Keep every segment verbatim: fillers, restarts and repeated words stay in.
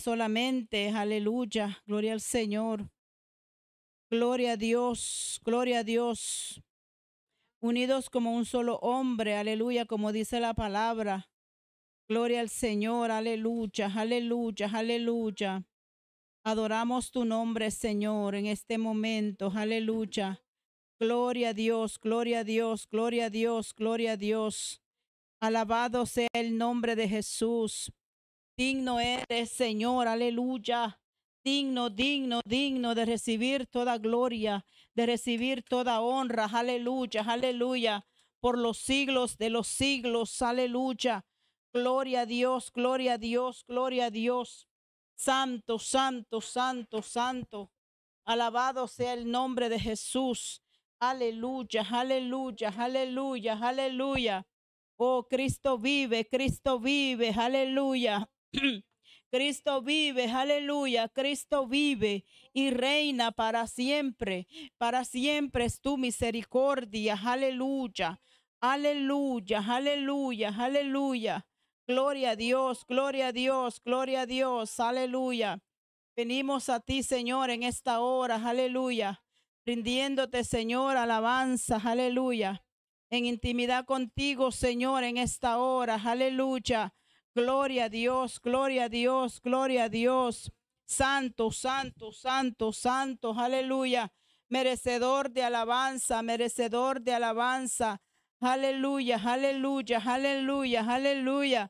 solamente, aleluya, gloria al Señor, gloria a Dios, gloria a Dios, unidos como un solo hombre, aleluya, como dice la palabra, gloria al Señor, aleluya, aleluya, aleluya. Adoramos tu nombre, Señor, en este momento, aleluya. Gloria a Dios, gloria a Dios, gloria a Dios, gloria a Dios. Alabado sea el nombre de Jesús. Digno eres, Señor, aleluya. Digno, digno, digno de recibir toda gloria, de recibir toda honra, aleluya, aleluya. Por los siglos de los siglos, aleluya. Gloria a Dios, gloria a Dios, gloria a Dios. Santo, santo, santo, santo. Alabado sea el nombre de Jesús. Aleluya, aleluya, aleluya, aleluya. Oh, Cristo vive, Cristo vive, aleluya. Cristo vive, aleluya. Cristo vive y reina para siempre. Para siempre es tu misericordia, aleluya. Aleluya, aleluya, aleluya. Gloria a Dios, gloria a Dios, gloria a Dios, aleluya. Venimos a ti, Señor, en esta hora, aleluya, rindiéndote, Señor, alabanza, aleluya, en intimidad contigo, Señor, en esta hora, aleluya. Gloria a Dios, gloria a Dios, gloria a Dios. Santo, santo, santo, santo, aleluya. Merecedor de alabanza, merecedor de alabanza. Aleluya, aleluya, aleluya, aleluya.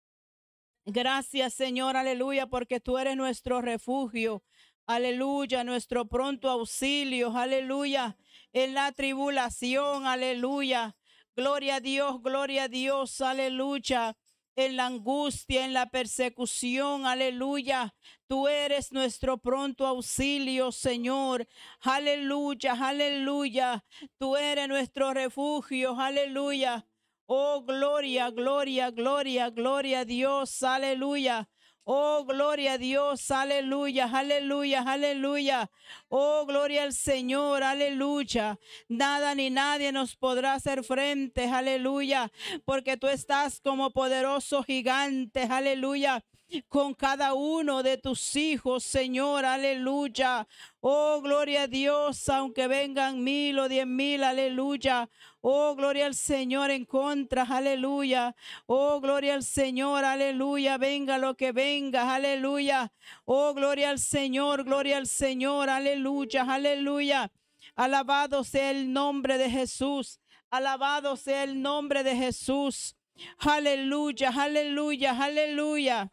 Gracias, Señor, aleluya, porque tú eres nuestro refugio. Aleluya, nuestro pronto auxilio. Aleluya, en la tribulación. Aleluya. Gloria a Dios, gloria a Dios. Aleluya. En la angustia, en la persecución, aleluya. Tú eres nuestro pronto auxilio, Señor. Aleluya, aleluya. Tú eres nuestro refugio, aleluya. Oh, gloria, gloria, gloria, gloria a Dios, aleluya. Oh, gloria a Dios, aleluya, aleluya, aleluya. Oh, gloria al Señor, aleluya. Nada ni nadie nos podrá hacer frente, aleluya, porque tú estás como poderoso gigante, aleluya, con cada uno de tus hijos, Señor, aleluya. Oh, gloria a Dios, aunque vengan mil o diez mil, aleluya. Oh, gloria al Señor en contra, aleluya. Oh, gloria al Señor, aleluya. Venga lo que venga, aleluya. Oh, gloria al Señor, gloria al Señor, aleluya, aleluya. Alabado sea el nombre de Jesús. Alabado sea el nombre de Jesús. Aleluya, aleluya, aleluya.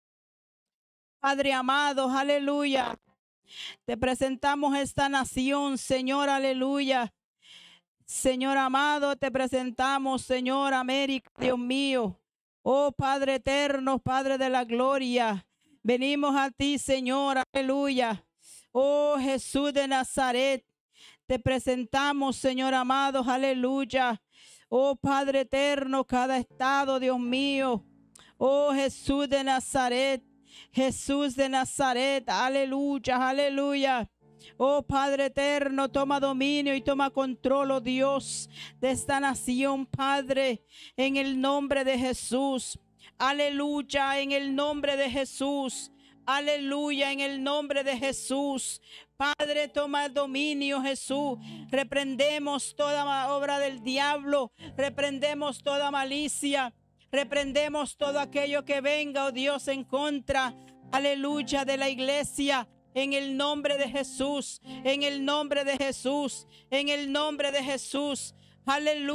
Padre amado, aleluya. Te presentamos esta nación, Señor, aleluya. Señor amado, te presentamos, Señor, América, Dios mío. Oh Padre eterno, Padre de la gloria. Venimos a ti, Señor, aleluya. Oh Jesús de Nazaret, te presentamos, Señor amado, aleluya. Oh Padre eterno, cada estado, Dios mío. Oh Jesús de Nazaret. Jesús de Nazaret, aleluya, aleluya. Oh Padre eterno, toma dominio y toma control, oh Dios, de esta nación, Padre, en el nombre de Jesús. Aleluya, en el nombre de Jesús. Aleluya, en el nombre de Jesús. Padre, toma el dominio, Jesús. Reprendemos toda obra del diablo. Reprendemos toda malicia. Reprendemos todo aquello que venga, oh Dios, en contra, aleluya, de la iglesia, en el nombre de Jesús, en el nombre de Jesús, en el nombre de Jesús, aleluya,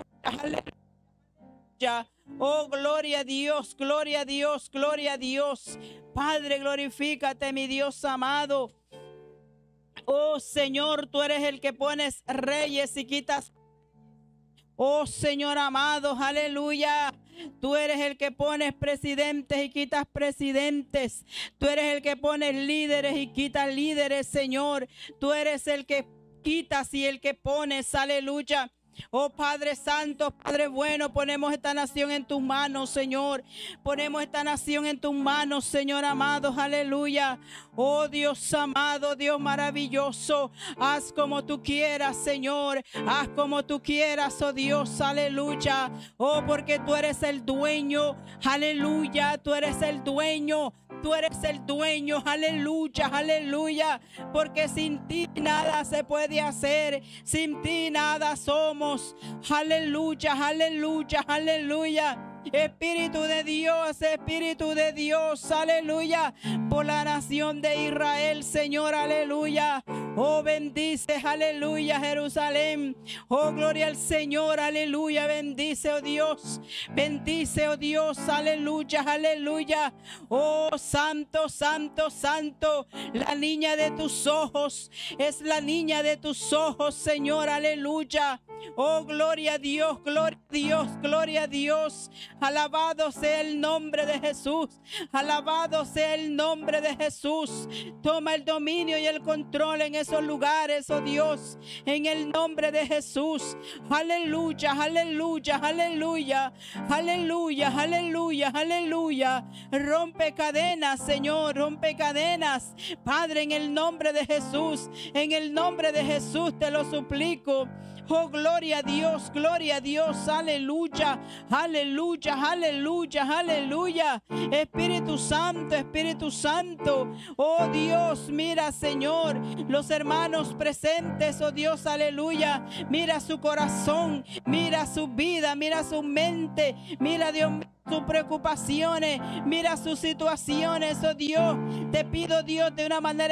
aleluya. Oh, gloria a Dios, gloria a Dios, gloria a Dios. Padre, glorifícate, mi Dios amado. Oh, Señor, tú eres el que pones reyes y quitas. Oh, Señor amado, aleluya. Tú eres el que pones presidentes y quitas presidentes. Tú eres el que pones líderes y quitas líderes, Señor. Tú eres el que quitas y el que pones, aleluya. Oh Padre Santo, Padre bueno, ponemos esta nación en tus manos, Señor. Ponemos esta nación en tus manos, Señor amado, aleluya. Oh Dios amado, Dios maravilloso, haz como tú quieras, Señor. Haz como tú quieras, oh Dios, aleluya. Oh, porque tú eres el dueño, aleluya. Tú eres el dueño Tú eres el dueño, aleluya, aleluya, porque sin ti nada se puede hacer, sin ti nada somos, aleluya, aleluya, aleluya. Espíritu de Dios, Espíritu de Dios, aleluya, por la nación de Israel, Señor, aleluya. Oh, bendice, aleluya, Jerusalén. Oh, gloria al Señor, aleluya. Bendice, oh Dios. Bendice, oh Dios, aleluya, aleluya. Oh, santo, santo, santo. La niña de tus ojos es la niña de tus ojos, Señor, aleluya. Oh, gloria a Dios, gloria a Dios, gloria a Dios. Alabado sea el nombre de Jesús. Alabado sea el nombre de Jesús. Toma el dominio y el control en esos lugares, oh Dios, en el nombre de Jesús. Aleluya, aleluya, aleluya, aleluya, aleluya, aleluya. Rompe cadenas, Señor, rompe cadenas. Padre, en el nombre de Jesús, en el nombre de Jesús te lo suplico. Oh, gloria a Dios, gloria a Dios, aleluya, aleluya, aleluya, aleluya. Espíritu Santo, Espíritu Santo, oh Dios, mira, Señor, los hermanos presentes, oh Dios, aleluya. Mira su corazón, mira su vida, mira su mente, mira, Dios mío, sus preocupaciones, mira sus situaciones, oh Dios. Te pido, Dios, de una manera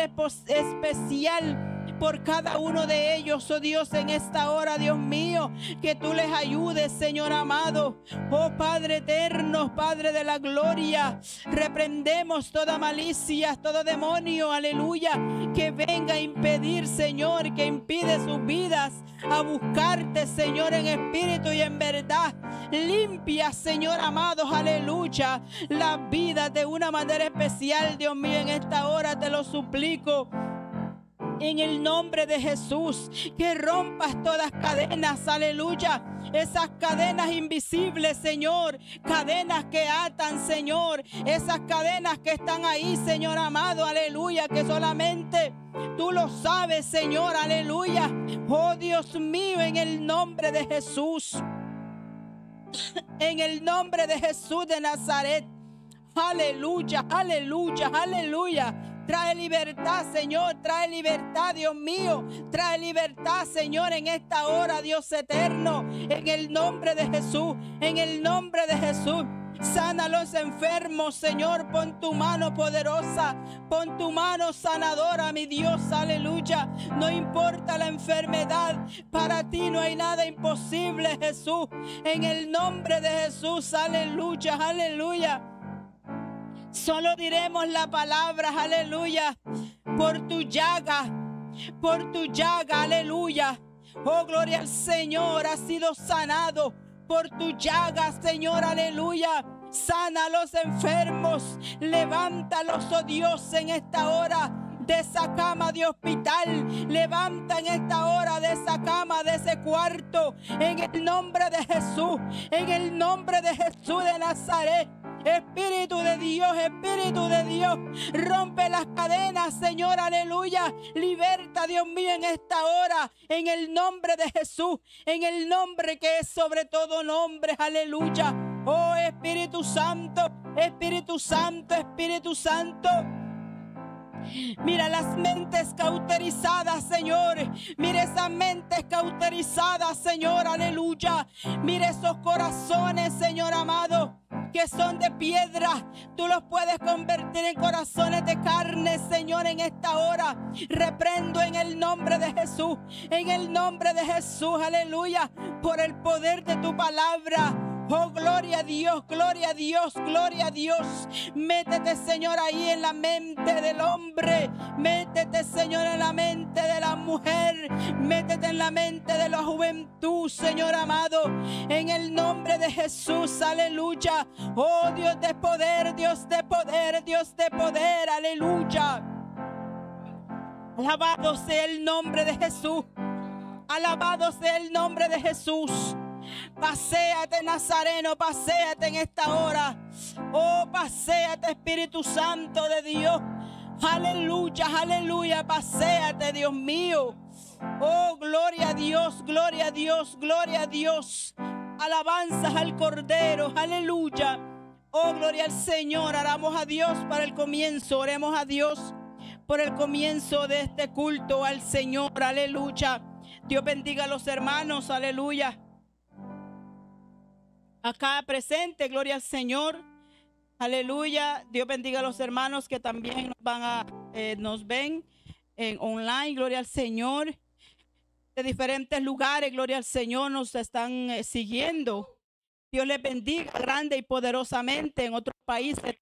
especial por cada uno de ellos, oh Dios, en esta hora, Dios mío, que tú les ayudes, Señor amado. Oh Padre eterno, Padre de la gloria, reprendemos toda malicia, todo demonio, aleluya, que venga a impedir, Señor, que impide sus vidas a buscarte, Señor, en espíritu y en verdad. Limpia, Señor amado, aleluya, la vida de una manera especial, Dios mío, en esta hora te lo suplico. En el nombre de Jesús, que rompas todas cadenas, aleluya. Esas cadenas invisibles, Señor. Cadenas que atan, Señor. Esas cadenas que están ahí, Señor amado, aleluya. Que solamente tú lo sabes, Señor, aleluya. Oh Dios mío, en el nombre de Jesús. En el nombre de Jesús de Nazaret. Aleluya, aleluya, aleluya. Trae libertad, Señor, trae libertad, Dios mío. Trae libertad, Señor, en esta hora, Dios eterno. En el nombre de Jesús, en el nombre de Jesús. Sana a los enfermos, Señor, pon tu mano poderosa, pon tu mano sanadora, mi Dios, aleluya. No importa la enfermedad, para ti no hay nada imposible, Jesús. En el nombre de Jesús, aleluya, aleluya. Solo diremos la palabra, aleluya, por tu llaga, por tu llaga, aleluya. Oh, gloria al Señor, has sido sanado por tu llaga, Señor, aleluya. Sana a los enfermos, levántalos, oh Dios, en esta hora de esa cama de hospital. Levanta en esta hora de esa cama, de ese cuarto, en el nombre de Jesús, en el nombre de Jesús de Nazaret. Espíritu de Dios, Espíritu de Dios, rompe las cadenas, Señor, aleluya. Liberta, Dios mío, en esta hora, en el nombre de Jesús, en el nombre que es sobre todo nombre, aleluya. Oh Espíritu Santo, Espíritu Santo, Espíritu Santo. Mira las mentes cauterizadas, Señor. Mira esas mentes cauterizadas, Señor, aleluya. Mira esos corazones, Señor amado, que son de piedra. Tú los puedes convertir en corazones de carne, Señor, en esta hora. Reprendo en el nombre de Jesús, en el nombre de Jesús, aleluya, por el poder de tu palabra. Oh, gloria a Dios, gloria a Dios, gloria a Dios. Métete, Señor, ahí en la mente del hombre. Métete, Señor, en la mente de la mujer. Métete en la mente de la juventud, Señor amado. En el nombre de Jesús, aleluya. Oh, Dios de poder, Dios de poder, Dios de poder, aleluya. Alabado sea el nombre de Jesús. Alabado sea el nombre de Jesús. Paséate, Nazareno, paséate en esta hora. Oh, paséate, Espíritu Santo de Dios. Aleluya, aleluya, paséate, Dios mío. Oh, gloria a Dios, gloria a Dios, gloria a Dios. Alabanzas al Cordero, aleluya. Oh, gloria al Señor. Oramos a Dios para el comienzo. Oremos a Dios por el comienzo de este culto al Señor. Aleluya. Dios bendiga a los hermanos. Aleluya. Acá presente, gloria al Señor. Aleluya. Dios bendiga a los hermanos que también nos van a, eh, nos ven en online. Gloria al Señor. De diferentes lugares, gloria al Señor, nos están eh, siguiendo. Dios les bendiga grande y poderosamente en otros países.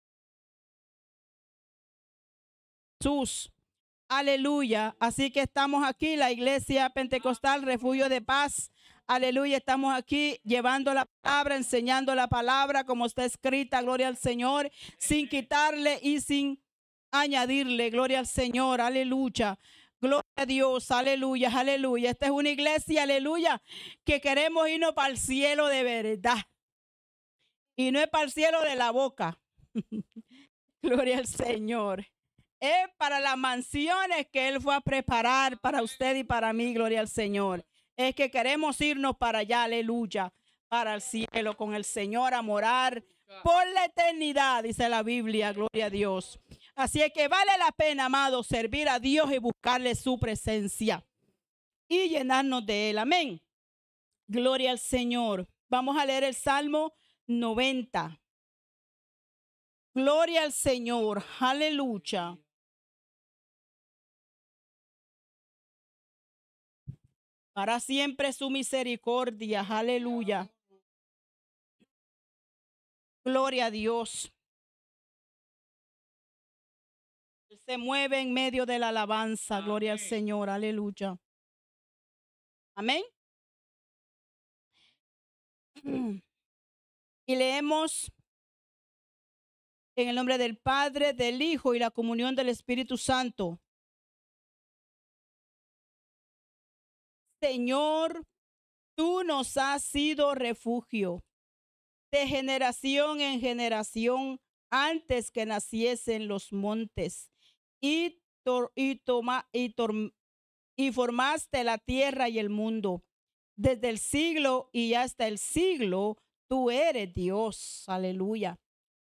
Jesús. Aleluya. Así que estamos aquí, la Iglesia Pentecostal, Refugio de Paz. Aleluya. Estamos aquí llevando la palabra, enseñando la palabra como está escrita. Gloria al Señor. Sin quitarle y sin añadirle. Gloria al Señor. Aleluya. Gloria a Dios. Aleluya. Aleluya. Esta es una iglesia. Aleluya. Que queremos irnos para el cielo de verdad. Y no es para el cielo de la boca. Gloria al Señor. Es para las mansiones que Él fue a preparar para usted y para mí, gloria al Señor. Es que queremos irnos para allá, aleluya, para el cielo con el Señor a morar por la eternidad, dice la Biblia, gloria a Dios. Así es que vale la pena, amado, servir a Dios y buscarle su presencia y llenarnos de Él. Amén. Gloria al Señor. Vamos a leer el Salmo noventa. Gloria al Señor. Aleluya. Para siempre su misericordia. Aleluya. Gloria a Dios. Él se mueve en medio de la alabanza. Gloria al Señor. Aleluya. Amén. Y leemos en el nombre del Padre, del Hijo y la comunión del Espíritu Santo. Señor, tú nos has sido refugio de generación en generación antes que naciesen los montes y, tor y, toma y, y formaste la tierra y el mundo. Desde el siglo y hasta el siglo, tú eres Dios. Aleluya.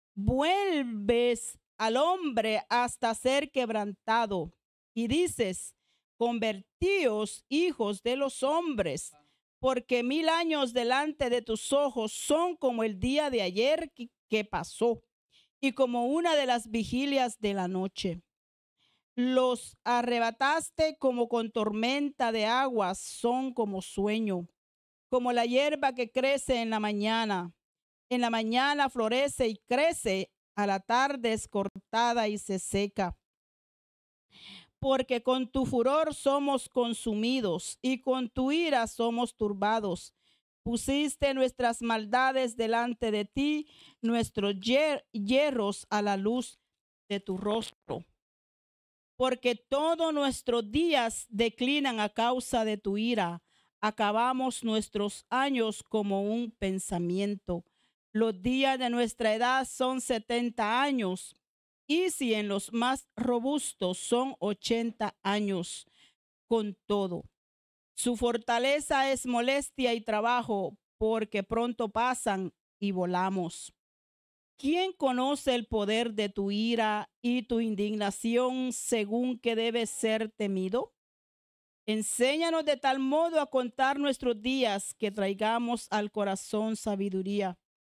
Vuelves al hombre hasta ser quebrantado y dices: convertíos, hijos de los hombres, porque mil años delante de tus ojos son como el día de ayer que, que pasó y como una de las vigilias de la noche. Los arrebataste como con tormenta de aguas, son como sueño, como la hierba que crece en la mañana. En la mañana florece y crece, a la tarde es cortada y se seca. Porque con tu furor somos consumidos y con tu ira somos turbados. Pusiste nuestras maldades delante de ti, nuestros hier hierros a la luz de tu rostro. Porque todos nuestros días declinan a causa de tu ira. Acabamos nuestros años como un pensamiento. Los días de nuestra edad son setenta años. Y si en los más robustos son ochenta años, con todo. Su fortaleza es molestia y trabajo, porque pronto pasan y volamos. ¿Quién conoce el poder de tu ira y tu indignación según que debe ser temido? Enséñanos de tal modo a contar nuestros días que traigamos al corazón sabiduría.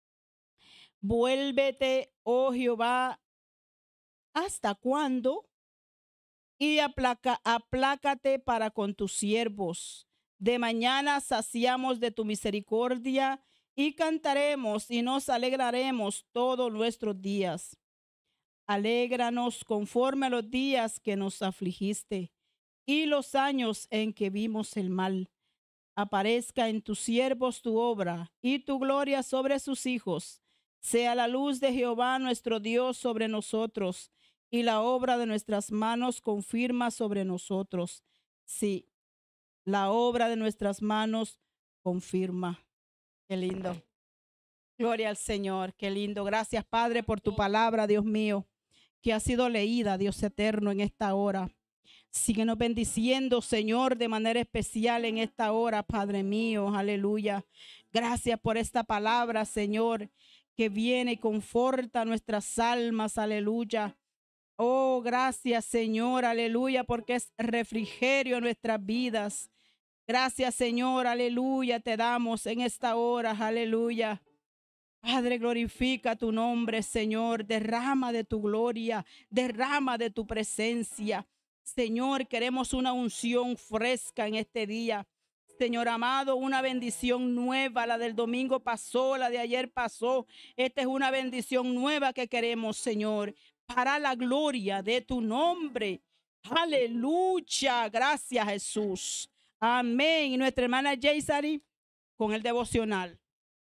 Vuélvete, oh Jehová, ¿hasta cuándo? Y aplaca, aplácate para con tus siervos. De mañana saciamos de tu misericordia y cantaremos y nos alegraremos todos nuestros días. Alégranos conforme a los días que nos afligiste y los años en que vimos el mal. Aparezca en tus siervos tu obra y tu gloria sobre sus hijos. Sea la luz de Jehová nuestro Dios sobre nosotros, y la obra de nuestras manos confirma sobre nosotros. Sí, la obra de nuestras manos confirma. Qué lindo. Gloria al Señor, qué lindo. Gracias, Padre, por tu palabra, Dios mío, que ha sido leída, Dios eterno, en esta hora. Síguenos bendiciendo, Señor, de manera especial en esta hora, Padre mío. Aleluya. Gracias por esta palabra, Señor, que viene y conforta nuestras almas, aleluya. Oh, gracias, Señor, aleluya, porque es refrigerio en nuestras vidas. Gracias, Señor, aleluya, te damos en esta hora, aleluya. Padre, glorifica tu nombre, Señor. Derrama de tu gloria, derrama de tu presencia. Señor, queremos una unción fresca en este día. Señor amado, una bendición nueva. La del domingo pasó, la de ayer pasó. Esta es una bendición nueva que queremos, Señor, para la gloria de tu nombre. Aleluya. Gracias, Jesús. Amén. Y nuestra hermana Jaysari con el devocional.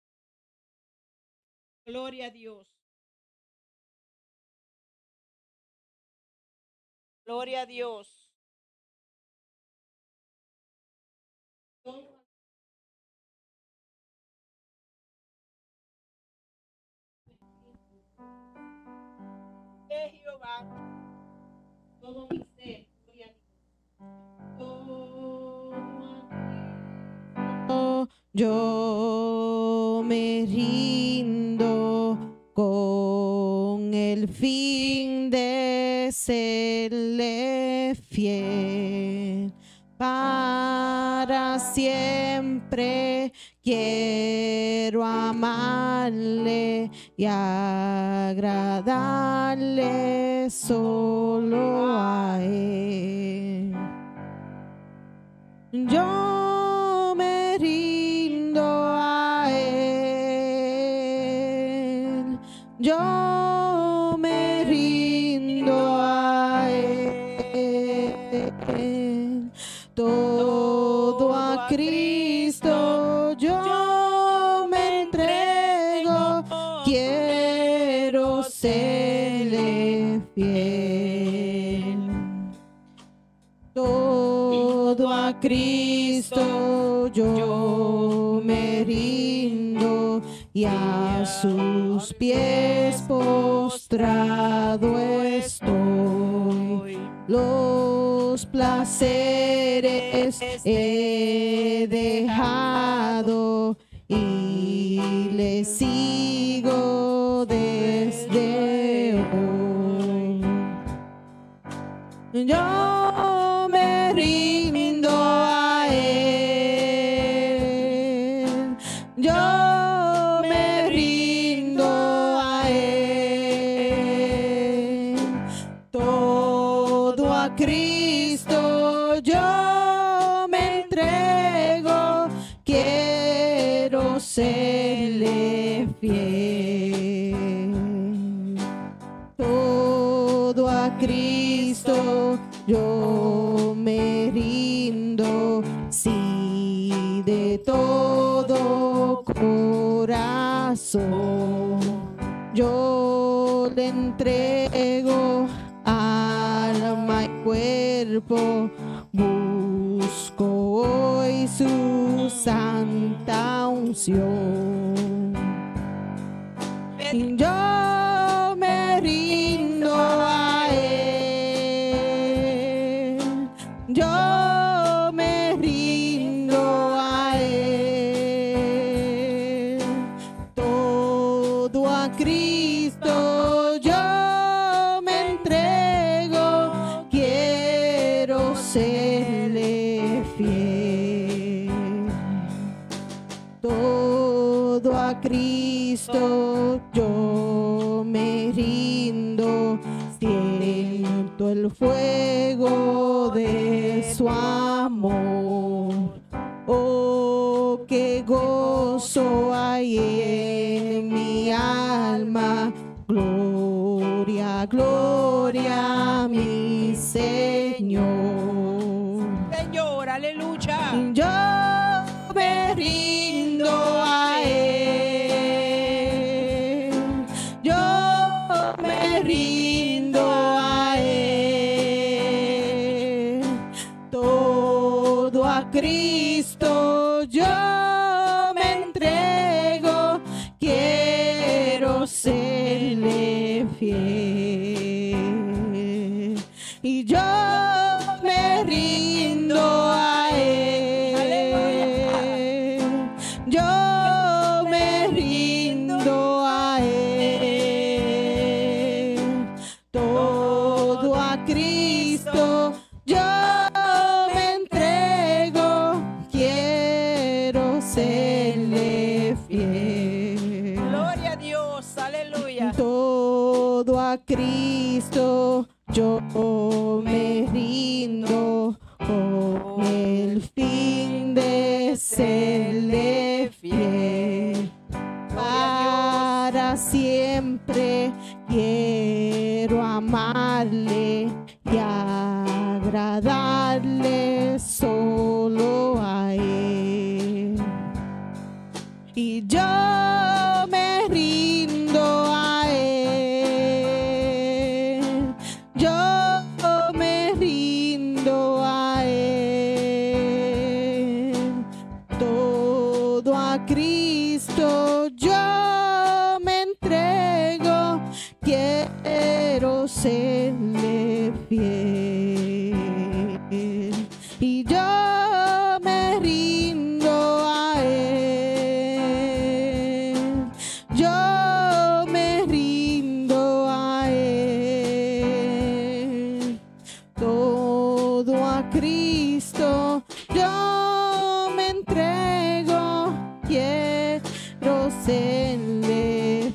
Gloria a Dios. Gloria a Dios. De Jehová, todo mi ser, gloria a Dios. Yo me rindo con el fin de serle fiel. Para siempre quiero amarle y agradarle solo a él. Yo me rindo a él. Yo me rindo a él. Todo a Cristo yo me entrego. Quiero serle fiel. Todo a Cristo yo me rindo y a sus pies postrado estoy. Los placeres he dejado y le sigo desde hoy. Yo me rindo a él. Yo me rindo a él. Todo a Cristo yo me entrego. Quiero serle fiel. Todo a Cristo yo me rindo, sí, de todo corazón. Yo le entrego alma y cuerpo, busco hoy su santa unción. Y yo me rindo a él. Yo me rindo a él. Todo a Cristo yo me entrego. Quiero serle fiel. Todo a Cristo yo me rindo. Siento el fuego de su amor. Oh, qué gozo hay en mi alma. Gloria, gloria a mi Señor. Señor, aleluya. Yo me rindo a él. Yo me rindo a él. Todo a Cristo yo me entrego. Quiero serle fiel. Y yo me rindo a él. Yo me rindo a Cristo yo me entrego, quiero serle fiel. Gloria a Dios, aleluya. Todo a Cristo yo me rindo, con el fin de serle fiel. Para siempre quiero amarle y agradarle solo a Él. Y yo me rindo a Él, yo me rindo a Él. Todo a Cristo yo me entrego, quiero serle fiel. Y yo me rindo a Él, yo me rindo a Él. Todo a Cristo yo me entrego, quiero serle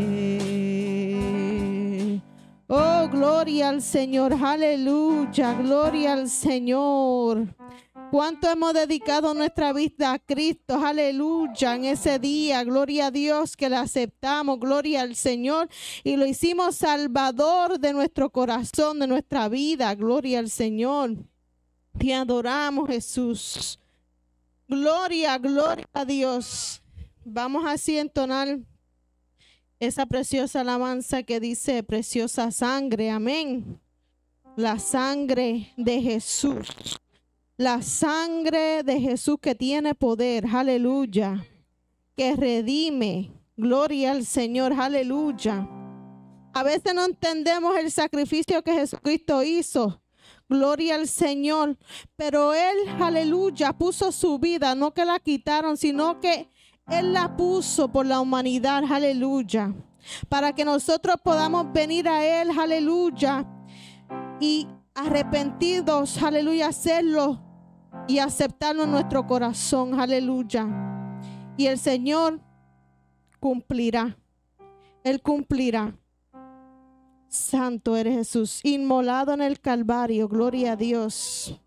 fiel. Oh, gloria al Señor, aleluya, gloria al Señor. ¿Cuánto hemos dedicado nuestra vida a Cristo? Aleluya, en ese día, gloria a Dios que le aceptamos, gloria al Señor, y lo hicimos Salvador de nuestro corazón, de nuestra vida, gloria al Señor. Te adoramos, Jesús. Gloria, gloria a Dios. Vamos así a entonar esa preciosa alabanza que dice preciosa sangre, amén. La sangre de Jesús. La sangre de Jesús que tiene poder, aleluya, que redime, gloria al Señor, aleluya. A veces no entendemos el sacrificio que Jesucristo hizo, gloria al Señor, pero Él, aleluya, puso su vida, no que la quitaron, sino que Él la puso por la humanidad, aleluya, para que nosotros podamos venir a Él, aleluya, y arrepentidos, aleluya, hacerlo y aceptarlo en nuestro corazón, aleluya. Y el Señor cumplirá, Él cumplirá. Santo eres Jesús, inmolado en el Calvario, gloria a Dios.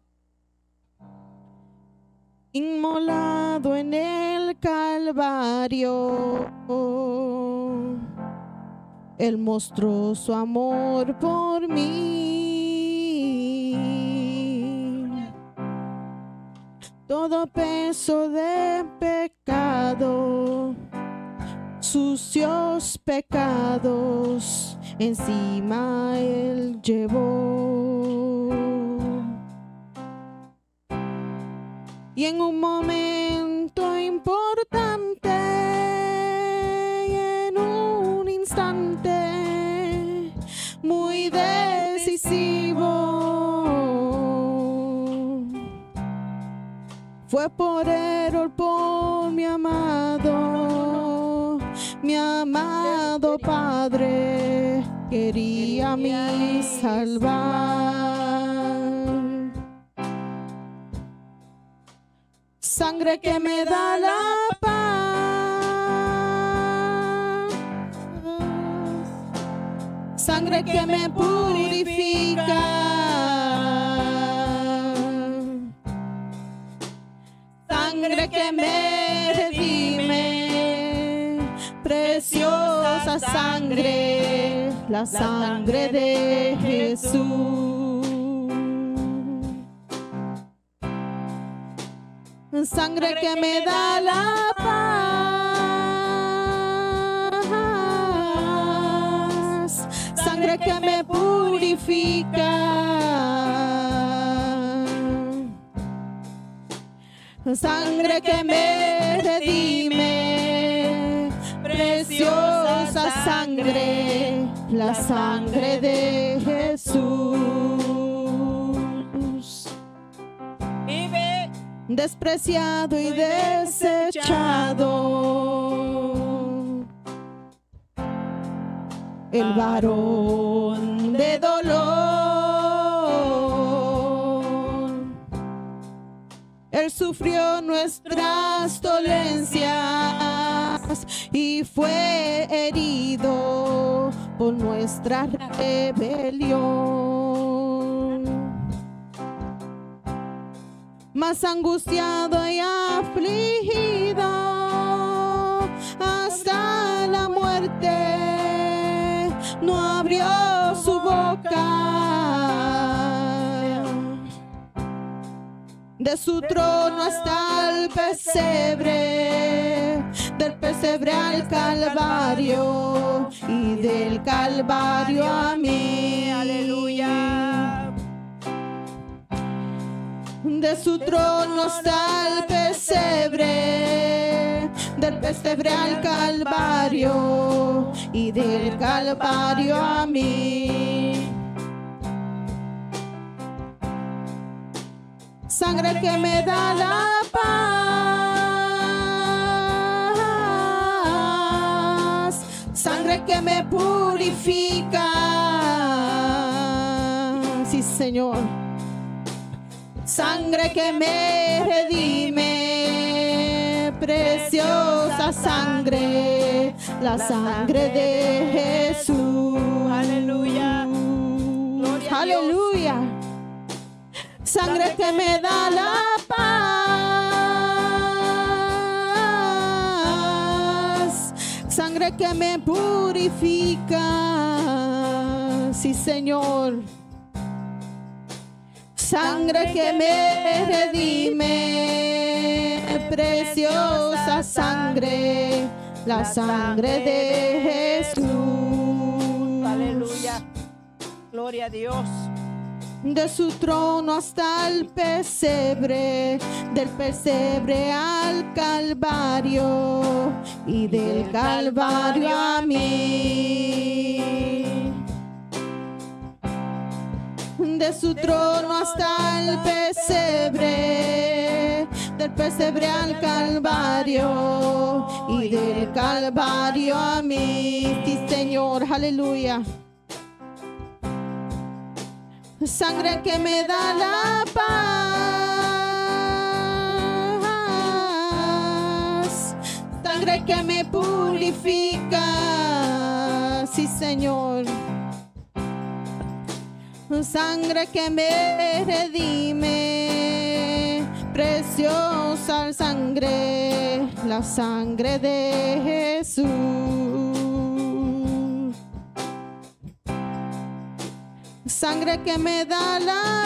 Inmolado en el Calvario, Él mostró su amor por mí. Todo peso de pecado, sucios pecados, encima Él llevó. Y en un momento importante, y en un instante muy decisivo, fue por error por mi amado, mi amado Padre, quería mi salvar. Sangre que me da la paz, sangre que me purifica, sangre que me redime, preciosa sangre, la sangre de Jesús. Sangre que me da la paz, sangre que me purifica, sangre que me redime, preciosa sangre, la sangre de Jesús. Vive, despreciado y desechado, el varón de dolor, Él sufrió nuestras dolencias y fue herido por nuestra rebelión. Más angustiado y afligido hasta la muerte, no abrió su boca. De su trono hasta el pesebre, del pesebre al Calvario y del Calvario a mí. Aleluya. De su trono hasta el pesebre, del pesebre al Calvario y del Calvario a mí. Sangre que me da la paz, sangre que me purifica. Sí, Señor. Sangre que me redime, preciosa sangre, la sangre de Jesús. Aleluya. Gloria a Dios. Aleluya. Sangre que me da la paz, sangre que me purifica. Sí, Señor. Sangre que me redime, preciosa sangre, la sangre de Jesús. Aleluya. Gloria a Dios. De su trono hasta el pesebre, del pesebre al Calvario y del Calvario a mí. De su trono hasta el pesebre, del pesebre al Calvario y del Calvario a mí. Sí, Señor, aleluya. Sangre que me da la paz, sangre que me purifica. Sí, Señor. Sangre que me redime, preciosa sangre, la sangre de Jesús. Sangre que me da la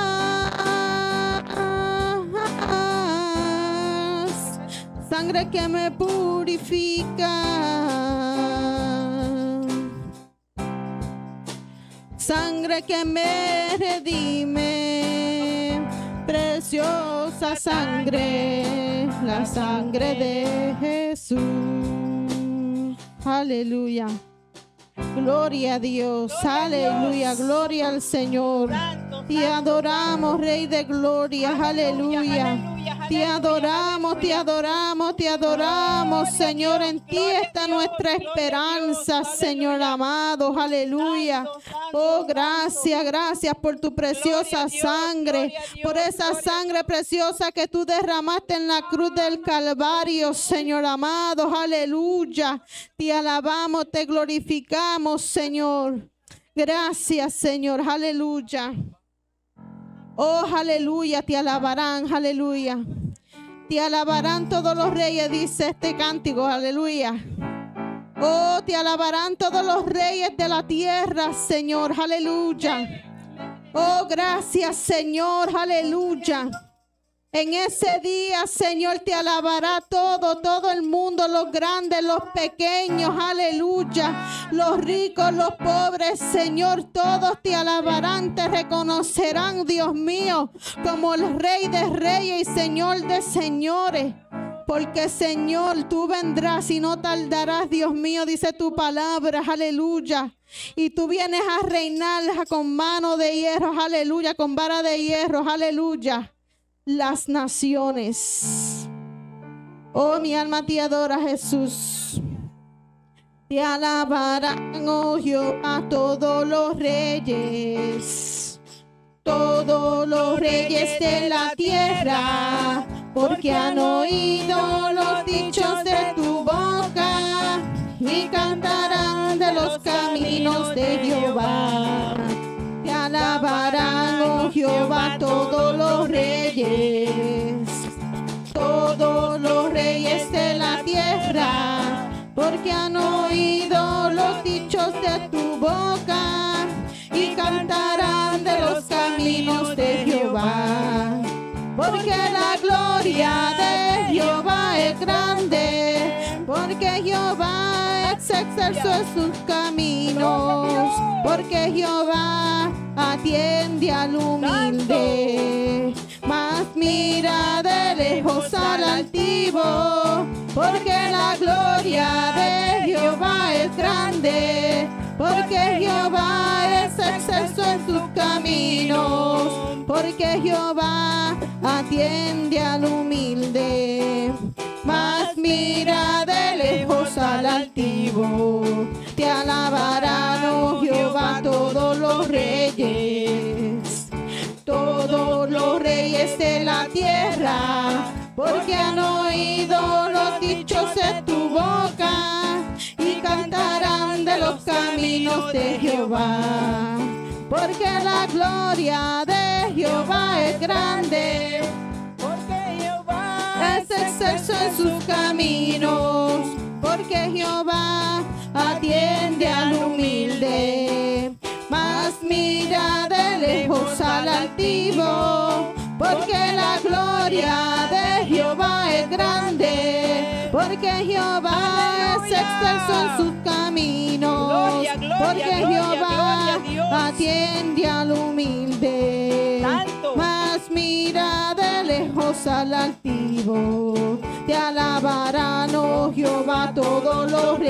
paz, sangre que me purifica. Sangre que me redime, preciosa sangre, la sangre de Jesús. Aleluya. Gloria a Dios, aleluya, gloria al Señor. Te adoramos, Rey de gloria, aleluya. Te adoramos, te adoramos, te adoramos, Señor. En ti está nuestra esperanza, Señor amado, aleluya. Oh, gracias, gracias por tu preciosa sangre, por esa sangre preciosa que tú derramaste en la cruz del Calvario, Señor amado, aleluya. Te alabamos, te glorificamos, Señor. Gracias, Señor, aleluya. Oh, aleluya, te alabarán, aleluya. Te alabarán todos los reyes, dice este cántico, aleluya. Oh, te alabarán todos los reyes de la tierra, Señor, aleluya. Oh, gracias, Señor, aleluya. En ese día, Señor, te alabará todo, todo el mundo, los grandes, los pequeños, aleluya. Los ricos, los pobres, Señor, todos te alabarán, te reconocerán, Dios mío, como el Rey de reyes y Señor de señores. Porque, Señor, tú vendrás y no tardarás, Dios mío, dice tu palabra, aleluya. Y tú vienes a reinar con mano de hierro, aleluya, con vara de hierro, aleluya. Las naciones. Oh, mi alma te adora, Jesús. Te alabarán, oh Jehová, todos los reyes. Todos los los reyes de la tierra, porque han oído los dichos de tu boca y cantarán de los caminos de Jehová. Te alabarán, oh Jehová, todos los reyes, todos los reyes de la tierra, porque han oído los dichos de tu boca y cantarán de los caminos de Jehová. Porque la gloria de Jehová es grande, porque Jehová es excelso en sus caminos, porque Jehová atiende al humilde, mas mira de lejos al altivo. Porque la gloria de Jehová es grande, porque Jehová es excelso en sus caminos, porque Jehová atiende al humilde, mas mira de lejos al altivo. Te alabarán, oh Jehová, todos los reyes, todos los reyes de la tierra, porque han oído los dichos de tu boca y cantarán de los caminos de Jehová. Porque la gloria de Jehová es grande, porque Jehová es excelso en sus caminos, porque Jehová atiende al humilde, mas mira de lejos al altivo. Porque la gloria de Jehová es grande, porque Jehová es excelso en sus caminos, Gloria, gloria, porque gloria, Jehová gloria a Dios. atiende al humilde, Santo. mas mira de lejos al altivo. Te alabarán, oh Jehová, todos los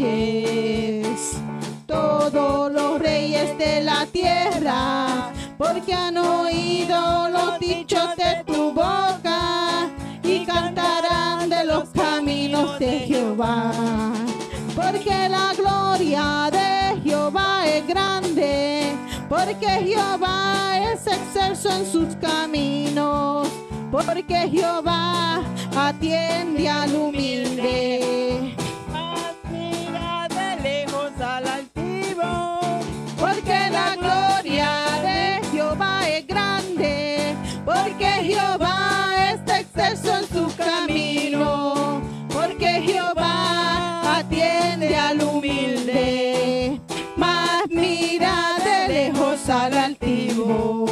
reyes, todos los reyes de la tierra, porque han oído los dichos de tu boca y cantarán de los caminos de Jehová. Porque la gloria de Jehová es grande, porque Jehová es excelso en sus caminos, porque Jehová atiende al humilde, mas mira de lejos al altivo. porque la gloria de Jehová es grande, porque Jehová es excelso en su camino, porque Jehová atiende al humilde, mas mira de lejos al altivo.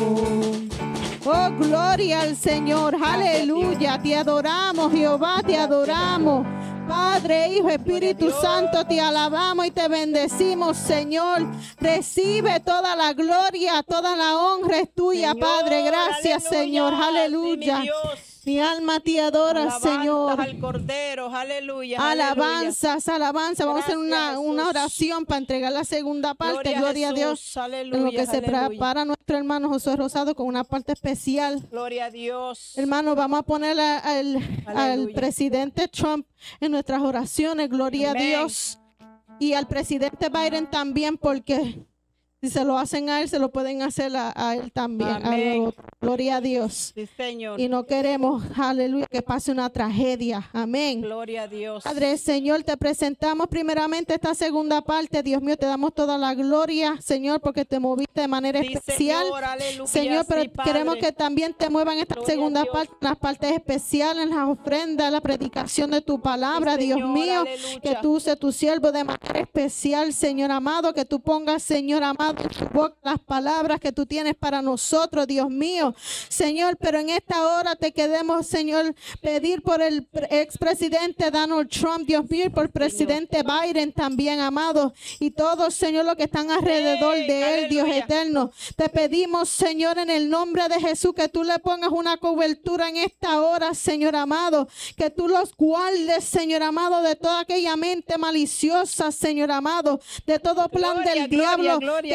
Oh, gloria al Señor, aleluya, te adoramos, Jehová, te adoramos. Padre, Hijo, Espíritu Santo, te alabamos y te bendecimos, Señor. Recibe toda la gloria, toda la honra es tuya, Señor, Padre. Gracias, aleluya, Señor, sí, aleluya. mi Dios. Mi alma te adora, Alabanzas Señor. al Cordero, aleluya. Alabanzas, alabanza. Vamos a hacer una, Gracias, una Jesús. oración para entregar la segunda parte. Gloria, a Dios. Jesús, aleluya, En lo que se aleluya. prepara nuestro hermano José Rosado con una parte especial. Gloria a Dios. Hermano, vamos a poner a- al, al Aleluya. presidente Trump en nuestras oraciones. Gloria Amén. a Dios. Y al presidente Biden también, porque si se lo hacen a él, se lo pueden hacer a, a él también. a Amén. lo- gloria a Dios. Sí, Señor. Y no queremos, aleluya, que pase una tragedia. Amén. Gloria a Dios. Padre, Señor, te presentamos primeramente esta segunda parte. Dios mío, te damos toda la gloria, Señor, porque te moviste de manera Sí, especial. Señor, aleluya, Señor, pero sí, Padre. queremos que también te muevan esta Gloria a segunda Dios. parte, las partes especiales, las ofrendas, la predicación de tu palabra, Sí, Dios Señor, mío, aleluya. que tú uses tu siervo de manera especial, Señor amado, que tú pongas, Señor amado, en tu boca las palabras que tú tienes para nosotros, Dios mío, Señor, pero en esta hora te queremos, Señor, pedir por el pre- expresidente Donald Trump, Dios mío, y por el presidente Biden también, amado, y todos, Señor, los que están alrededor Amén, de él, Dios aleluya. eterno. Te pedimos, Señor, en el nombre de Jesús, que tú le pongas una cobertura en esta hora, Señor amado, que tú los guardes, Señor amado, de toda aquella mente maliciosa, Señor amado, de todo plan Gloria, del gloria, diablo gloria,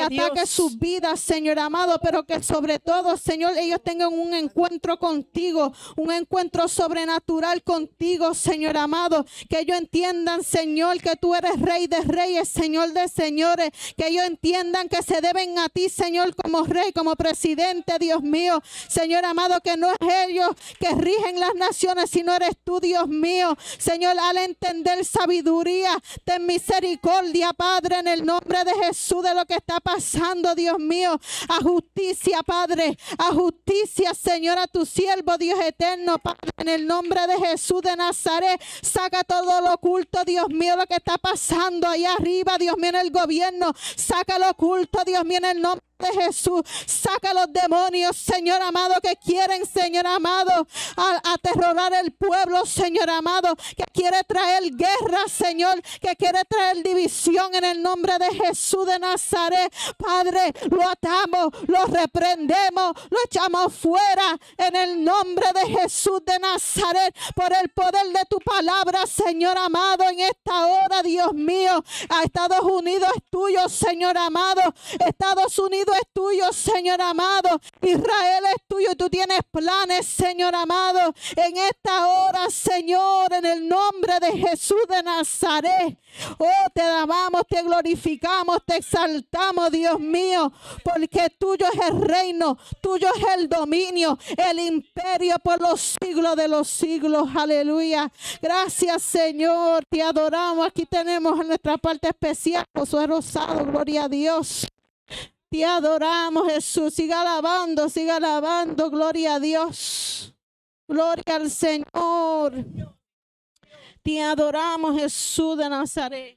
ataque Dios. sus vidas, Señor amado, pero que sobre todo, Señor, ellos tengan un encuentro contigo, un encuentro sobrenatural contigo, Señor amado, que ellos entiendan, Señor, que tú eres Rey de Reyes, Señor de Señores, que ellos entiendan que se deben a ti, Señor, como Rey, como presidente, Dios mío, Señor amado, que no es ellos que rigen las naciones, sino eres tú, Dios mío, Señor, al entender sabiduría, ten misericordia, Padre, en el nombre de Jesús, de lo que está pasando, Dios mío, a justicia, Padre, a justicia, Señor, a tu siervo, Dios eterno, Padre, en el nombre de Jesús de Nazaret, saca todo lo oculto, Dios mío, lo que está pasando allá arriba, Dios mío, en el gobierno, saca lo oculto, Dios mío, en el nombre de Jesús, saca los demonios, Señor amado, que quieren, Señor amado, a, aterrorar el pueblo, Señor amado, que quiere traer guerra, Señor, que quiere traer división en el nombre de Jesús de Nazaret, Padre, lo atamos, lo reprendemos, lo echamos fuera en el nombre de Jesús de Nazaret, por el poder de tu palabra, Señor amado, en esta hora, Dios mío, a Estados Unidos es tuyo, Señor amado, Estados Unidos es tuyo, Señor amado, Israel es tuyo y tú tienes planes, Señor amado, en esta hora, Señor, en el nombre de Jesús de Nazaret. Oh, te amamos, te glorificamos, te exaltamos, Dios mío, porque tuyo es el reino, tuyo es el dominio, el imperio por los siglos de los siglos. Aleluya. Gracias, Señor, te adoramos. Aquí tenemos en nuestra parte especial Josué Rosado, gloria a Dios. Te adoramos, Jesús. Siga alabando, siga alabando. Gloria a Dios. Gloria al Señor. Te adoramos, Jesús de Nazaret.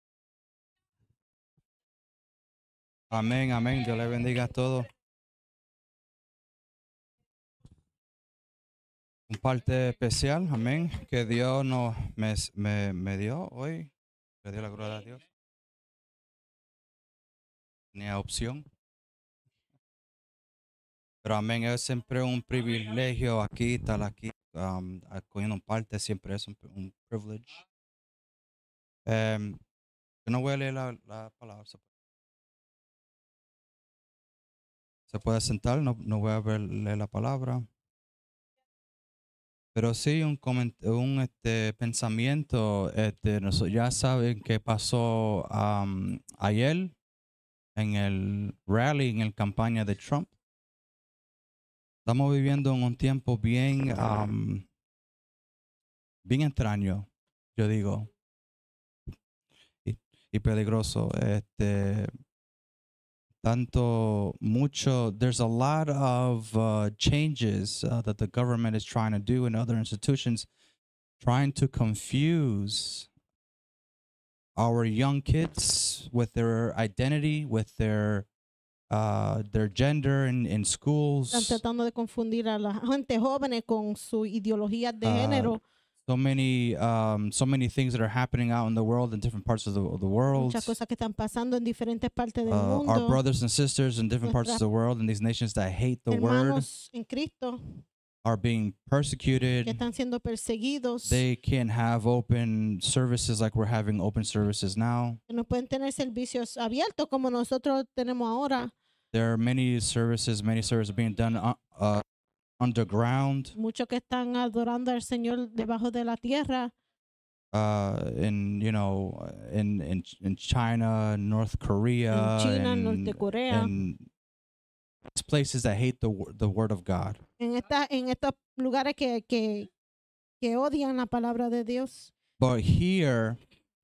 Amén, amén. Dios le bendiga a todos. Un parte especial, amén, que Dios nos me, me, me dio hoy. Le dio la gloria a Dios. Tenía opción. Pero amén, es siempre un privilegio aquí, estar aquí, um, cogiendo parte, siempre es un, un privilege. Um, yo no voy a leer la, la palabra. Se puede sentar, no, no voy a ver, leer la palabra. Pero sí un, un este, pensamiento, este, nosotros ya saben qué pasó um, ayer en el rally, en la campaña de Trump. Estamos viviendo en un tiempo bien, um, bien extraño, yo digo, y, y peligroso. Este, tanto, mucho, there's a lot of uh, changes uh, that the government is trying to do and other institutions trying to confuse our young kids with their identity, with their uh, their gender in, in schools. Están tratando de confundir a la gente jóvenes con su ideología de Uh, género. So many, um, so many things that are happening out in the world in different parts of the, of the world. Muchas cosas que están pasando en diferentes partes del Uh, mundo. our brothers and sisters in different parts of the world in these nations that hate the word Hermanos en Cristo are being que persecuted. están siendo perseguidos. They can't have open services like we're having open services now. Que no pueden tener servicios abiertos como nosotros tenemos ahora. There are many services, many services being done uh, uh, underground. Muchos que están adorando al Señor debajo de la tierra. Uh, in you know, in in in China, North Korea, En China, and, Norte Corea. and these places that hate the wo- the word of God. En, esta, en estos lugares que, que, que odian la palabra de Dios. But here,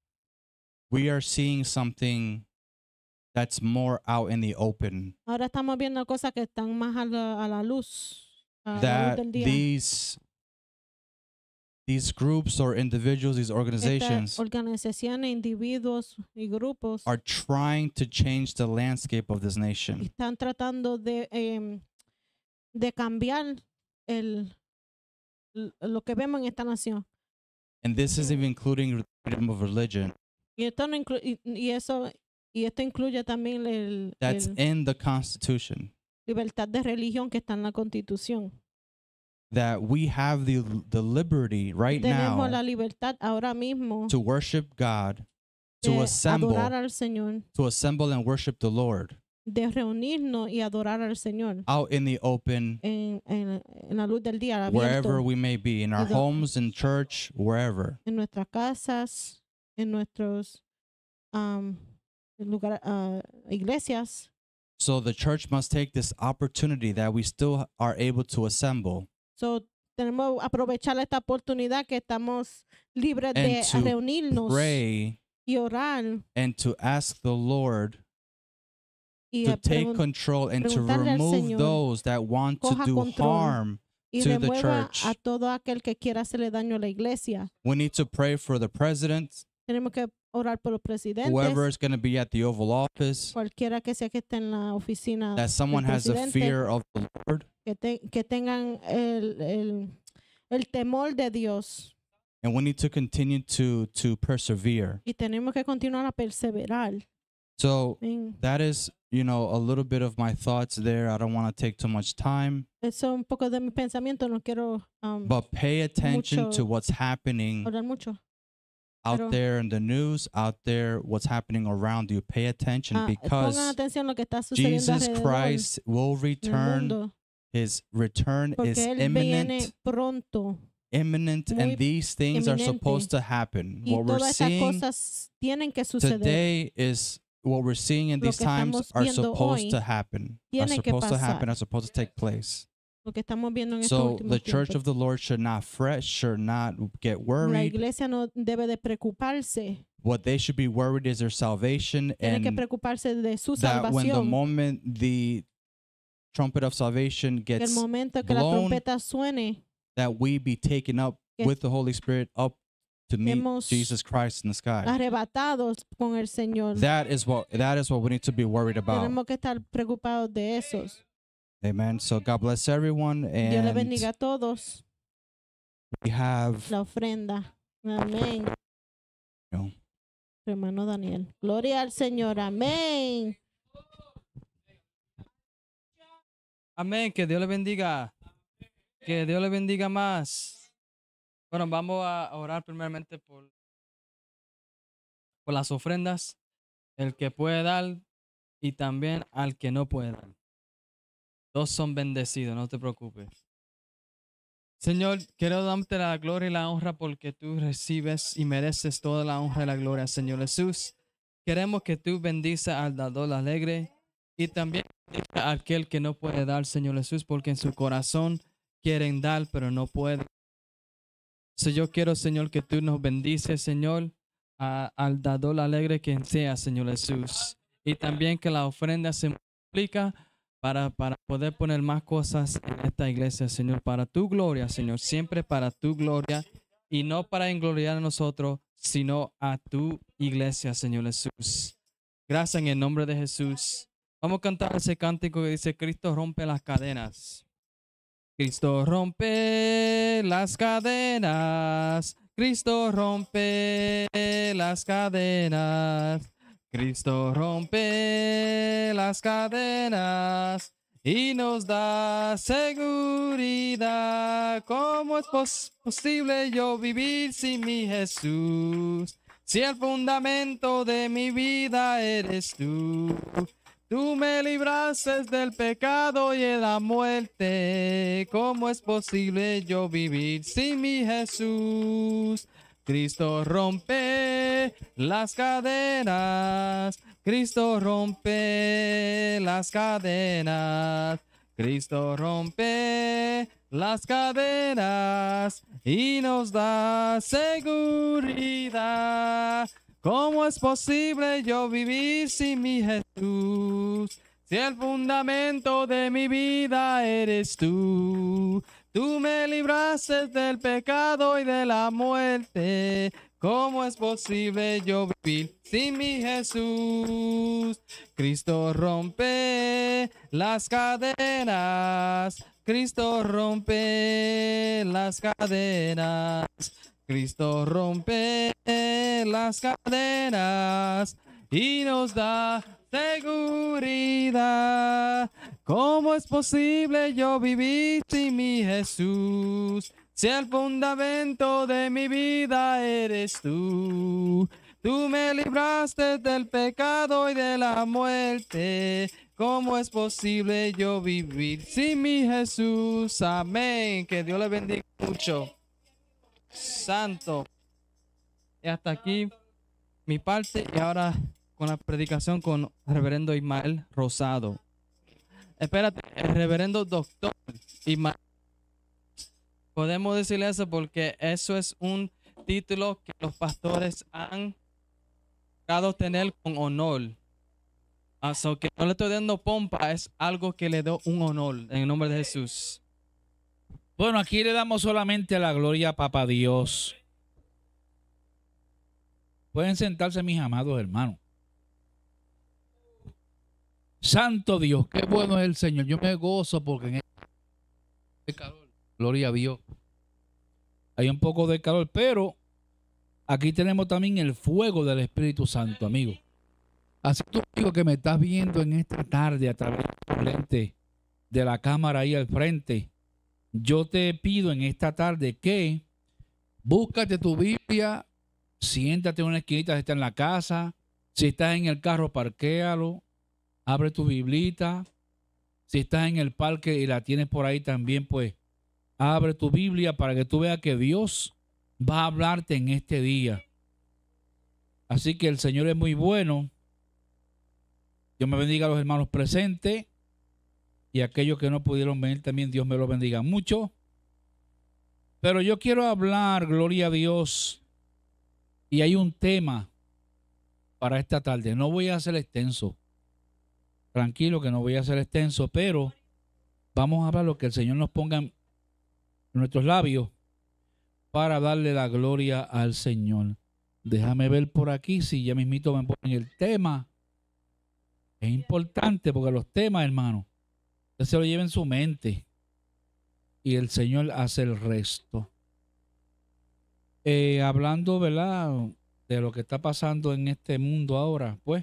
we are seeing something that's more out in the open. Ahora estamos viendo cosas que están más a la, a la luz. A la luz That del día. these these groups or individuals, these organizations, Estas organizaciones, individuos y grupos are trying to change the landscape of this nation. están tratando de, em, de cambiar el, l- lo que vemos en esta nación. And this is even including freedom of religion. Y esto, no inclu- y, y eso, y esto incluye también el, That's el in the Constitution. libertad de religión que está en la Constitución. That we have the the liberty right Tenemos la now libertad ahora mismo to worship God, to de assemble, adorar al Señor, to assemble and worship the Lord. de reunirnos y adorar al Señor out in the open, en, en, en la luz del día, al wherever abierto, we may be, in our do- homes, in church, wherever. en nuestras casas, en nuestros um, lugar, ah, iglesias. So the church must take this opportunity that we still are able to assemble So, tenemos que aprovechar esta oportunidad que estamos libres de and to reunirnos pray y orar and to ask the Lord y, to a take pregun- control and to preguntarle al remove Señor, those that want to coja do control harm. y to the remueva church. a todo aquel que quiera hacerle daño a la iglesia. We need to pray for the president, Tenemos que orar por los presidentes, whoever is going to be at the Oval Office, cualquiera que sea que esté en la oficina that someone del has a presidente, fear of the Lord. que, te- que tengan el, el, el temor de Dios. And we need to continue to to persevere. Y tenemos que continuar a perseverar. So Amén. that is, you know, a little bit of my thoughts there. I don't want to take too much time, Eso es un poco de mi pensamiento. No quiero um, but pay attention mucho- to what's happening hablar mucho. out pero- there in the news, out there, what's happening around you. Pay attention Ah, pongan because atención a lo que está sucediendo Jesus alrededor Christ will en el return. mundo, His return porque is Él viene imminent. pronto. imminent muy and these things are eminente. supposed to happen. Y What we're todas estas seeing cosas tienen que suceder. today is what we're seeing in Lo these que times estamos are viendo supposed hoy to happen. Are tiene que supposed to happen, pasar. are supposed to take place. Lo que estamos viendo en estos So últimos the church tiempos. of the Lord should not fret, should not get La worried. iglesia no debe de preocuparse. What they should be worried is their salvation, Tiene que and preocuparse de su that when the salvación. moment the trumpet of salvation Que el gets momento que la blown, trompeta suene, that we be taken up que with the Holy Spirit up to meet estemos Jesus Christ in the sky. arrebatados con el Señor. That is what that is what we need to be worried about. Tenemos que estar preocupados de esos. Amen. So God bless everyone, Dios le bendiga and a todos. we have La ofrenda. Amén. No. Hermano Daniel. Gloria al Señor. Amén. Amén, que Dios le bendiga. Que Dios le bendiga más. Bueno, vamos a orar primeramente por, por las ofrendas, el que puede dar y también al que no puede dar. Dos son bendecidos, no te preocupes. Señor, quiero darte la gloria y la honra porque tú recibes y mereces toda la honra y la gloria, Señor Jesús. Queremos que tú bendices al dador alegre y también a aquel que no puede dar, Señor Jesús, porque en su corazón quieren dar, pero no pueden. So, yo quiero, Señor, que tú nos bendices, Señor, a- al dador alegre quien sea, Señor Jesús. Y también que la ofrenda se multiplica para, para poder poner más cosas en esta iglesia, Señor, para tu gloria, Señor, siempre para tu gloria y no para engloriar a nosotros, sino a tu iglesia, Señor Jesús. Gracias en el nombre de Jesús. Vamos a cantar ese cántico que dice, Cristo rompe las cadenas. Cristo rompe las cadenas. Cristo rompe las cadenas. Cristo rompe las cadenas y nos da seguridad. ¿Cómo es pos- posible yo vivir sin mi Jesús? Si el fundamento de mi vida eres tú. Tú me libraste del pecado y de la muerte. ¿Cómo es posible yo vivir sin mi Jesús? Cristo rompe las cadenas. Cristo rompe las cadenas. Cristo rompe las cadenas y nos da seguridad. ¿Cómo es posible yo vivir sin mi Jesús? Si el fundamento de mi vida eres tú. Tú me libraste del pecado y de la muerte. ¿Cómo es posible yo vivir sin mi Jesús? Cristo rompe las cadenas. Cristo rompe las cadenas. Cristo rompe las cadenas y nos da seguridad. ¿Cómo es posible yo vivir sin mi Jesús? Si el fundamento de mi vida eres tú. Tú me libraste del pecado y de la muerte. ¿Cómo es posible yo vivir sin mi Jesús? Amén. Que Dios le bendiga mucho. Santo. Y hasta aquí mi parte. Y ahora con la predicación con el reverendo Ismael Rosado. Espérate, el reverendo doctor Ismael. Podemos decirle eso porque eso es un título que los pastores han dado tener con honor. Así que no le estoy dando pompa, es algo que le doy un honor en el nombre de Jesús. Bueno, aquí le damos solamente la gloria a Papá Dios. Pueden sentarse, mis amados hermanos. Santo Dios, qué bueno es el Señor. Yo me gozo porque en este calor, gloria a Dios, hay un poco de calor, pero aquí tenemos también el fuego del Espíritu Santo, amigo. Así tú, amigo, que me estás viendo en esta tarde a través del lente de la cámara ahí al frente, yo te pido en esta tarde que búscate tu Biblia, siéntate en una esquinita si estás en la casa, si estás en el carro, parquéalo, abre tu biblita, si estás en el parque y la tienes por ahí también, pues abre tu Biblia para que tú veas que Dios va a hablarte en este día. Así que el Señor es muy bueno. Dios me bendiga a los hermanos presentes y a aquellos que no pudieron venir también, Dios me los bendiga mucho. Pero yo quiero hablar, gloria a Dios, y hay un tema para esta tarde. No voy a hacer extenso, tranquilo que no voy a hacer extenso, pero vamos a hablar lo que el Señor nos ponga en nuestros labios para darle la gloria al Señor. Déjame ver por aquí si ya mismito me ponen el tema. Es importante porque los temas, hermano, usted se lo lleva en su mente y el Señor hace el resto. Eh, hablando, ¿verdad?, de lo que está pasando en este mundo ahora, pues,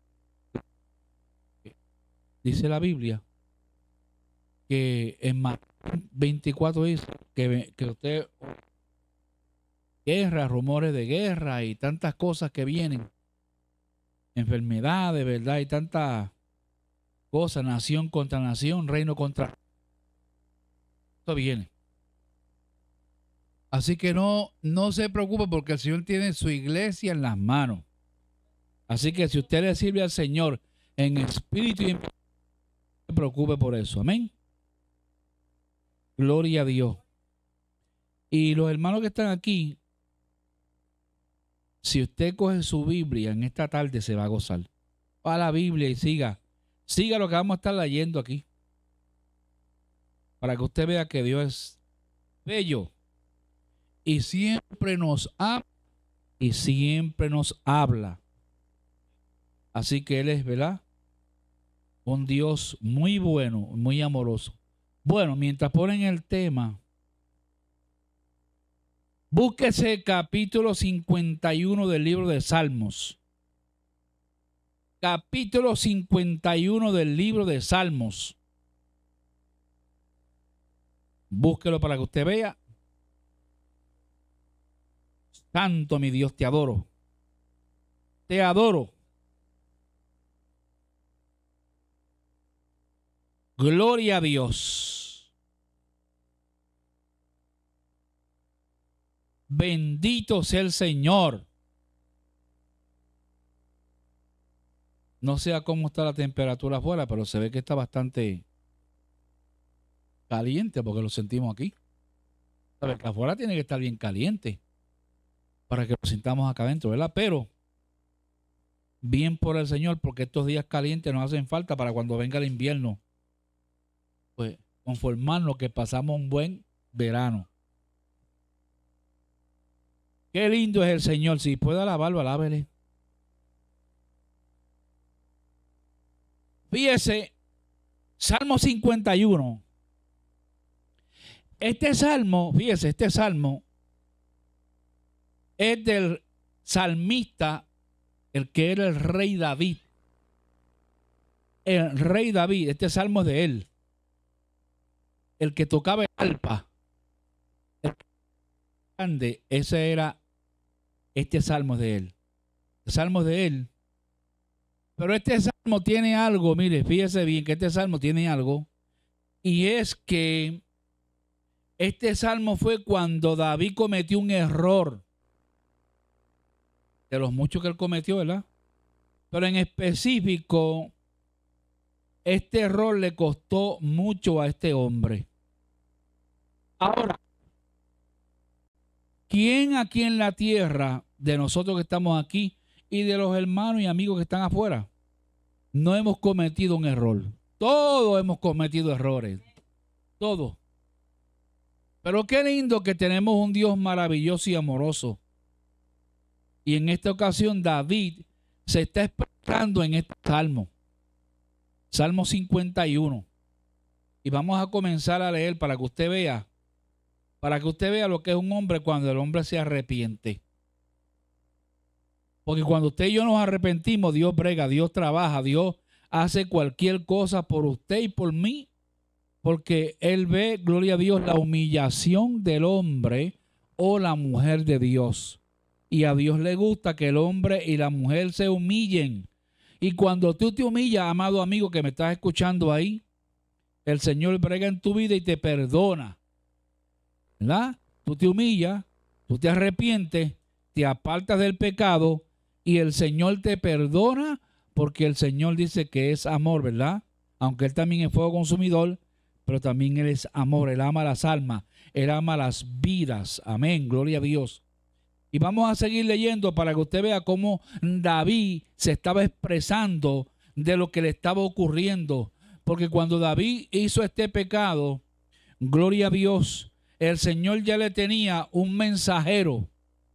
dice la Biblia que en Mateo veinticuatro dice que, que usted, guerra, rumores de guerra y tantas cosas que vienen. Enfermedades, ¿verdad? Y tantas cosas, nación contra nación, reino contra... Esto viene. Así que no, no se preocupe porque el Señor tiene su iglesia en las manos. Así que si usted le sirve al Señor en espíritu y en... no se preocupe por eso. Amén. Gloria a Dios. Y los hermanos que están aquí, si usted coge su Biblia en esta tarde, se va a gozar. Va a la Biblia y siga. Siga lo que vamos a estar leyendo aquí. Para que usted vea que Dios es bello. Y siempre nos ama. Y siempre nos habla. Así que Él es, ¿verdad?, un Dios muy bueno, muy amoroso. Bueno, mientras ponen el tema, búsquese capítulo cincuenta y uno del libro de Salmos. Capítulo cincuenta y uno del libro de Salmos. Búsquelo para que usted vea. Santo mi Dios, te adoro. Te adoro. Gloria a Dios. Bendito sea el Señor. No sé a cómo está la temperatura afuera, pero se ve que está bastante caliente porque lo sentimos aquí. Sabes que afuera tiene que estar bien caliente para que lo sintamos acá adentro, ¿verdad? Pero bien por el Señor, porque estos días calientes nos hacen falta para cuando venga el invierno, pues conformarnos que pasamos un buen verano. Qué lindo es el Señor. Si puede alabarlo, alábele. Fíjese, Salmo cincuenta y uno. Este salmo, fíjese, este salmo es del salmista, el que era el rey David. El rey David, este salmo es de él. El que tocaba el arpa, el grande, ese era, este salmo es de él. El salmo es de él. Pero este salmo tiene algo, mire, fíjese bien que este salmo tiene algo, y es que este salmo fue cuando David cometió un error, de los muchos que él cometió, ¿verdad? Pero en específico, este error le costó mucho a este hombre. Ahora, ¿quién aquí en la tierra, de nosotros que estamos aquí y de los hermanos y amigos que están afuera, no hemos cometido un error? Todos hemos cometido errores. Todos. Pero qué lindo que tenemos un Dios maravilloso y amoroso. Y en esta ocasión David se está expresando en este salmo. Salmo cincuenta y uno. Y vamos a comenzar a leer para que usted vea, para que usted vea lo que es un hombre cuando el hombre se arrepiente. Porque cuando usted y yo nos arrepentimos, Dios brega, Dios trabaja, Dios hace cualquier cosa por usted y por mí. Porque Él ve, gloria a Dios, la humillación del hombre o la mujer de Dios. Y a Dios le gusta que el hombre y la mujer se humillen. Y cuando tú te humillas, amado amigo que me estás escuchando ahí, el Señor brega en tu vida y te perdona. ¿Verdad? Tú te humillas, tú te arrepientes, te apartas del pecado y el Señor te perdona porque el Señor dice que es amor, ¿verdad? Aunque Él también es fuego consumidor, pero también Él es amor, Él ama las almas, Él ama las vidas. Amén, gloria a Dios. Y vamos a seguir leyendo para que usted vea cómo David se estaba expresando de lo que le estaba ocurriendo. Porque cuando David hizo este pecado, gloria a Dios, el Señor ya le tenía un mensajero.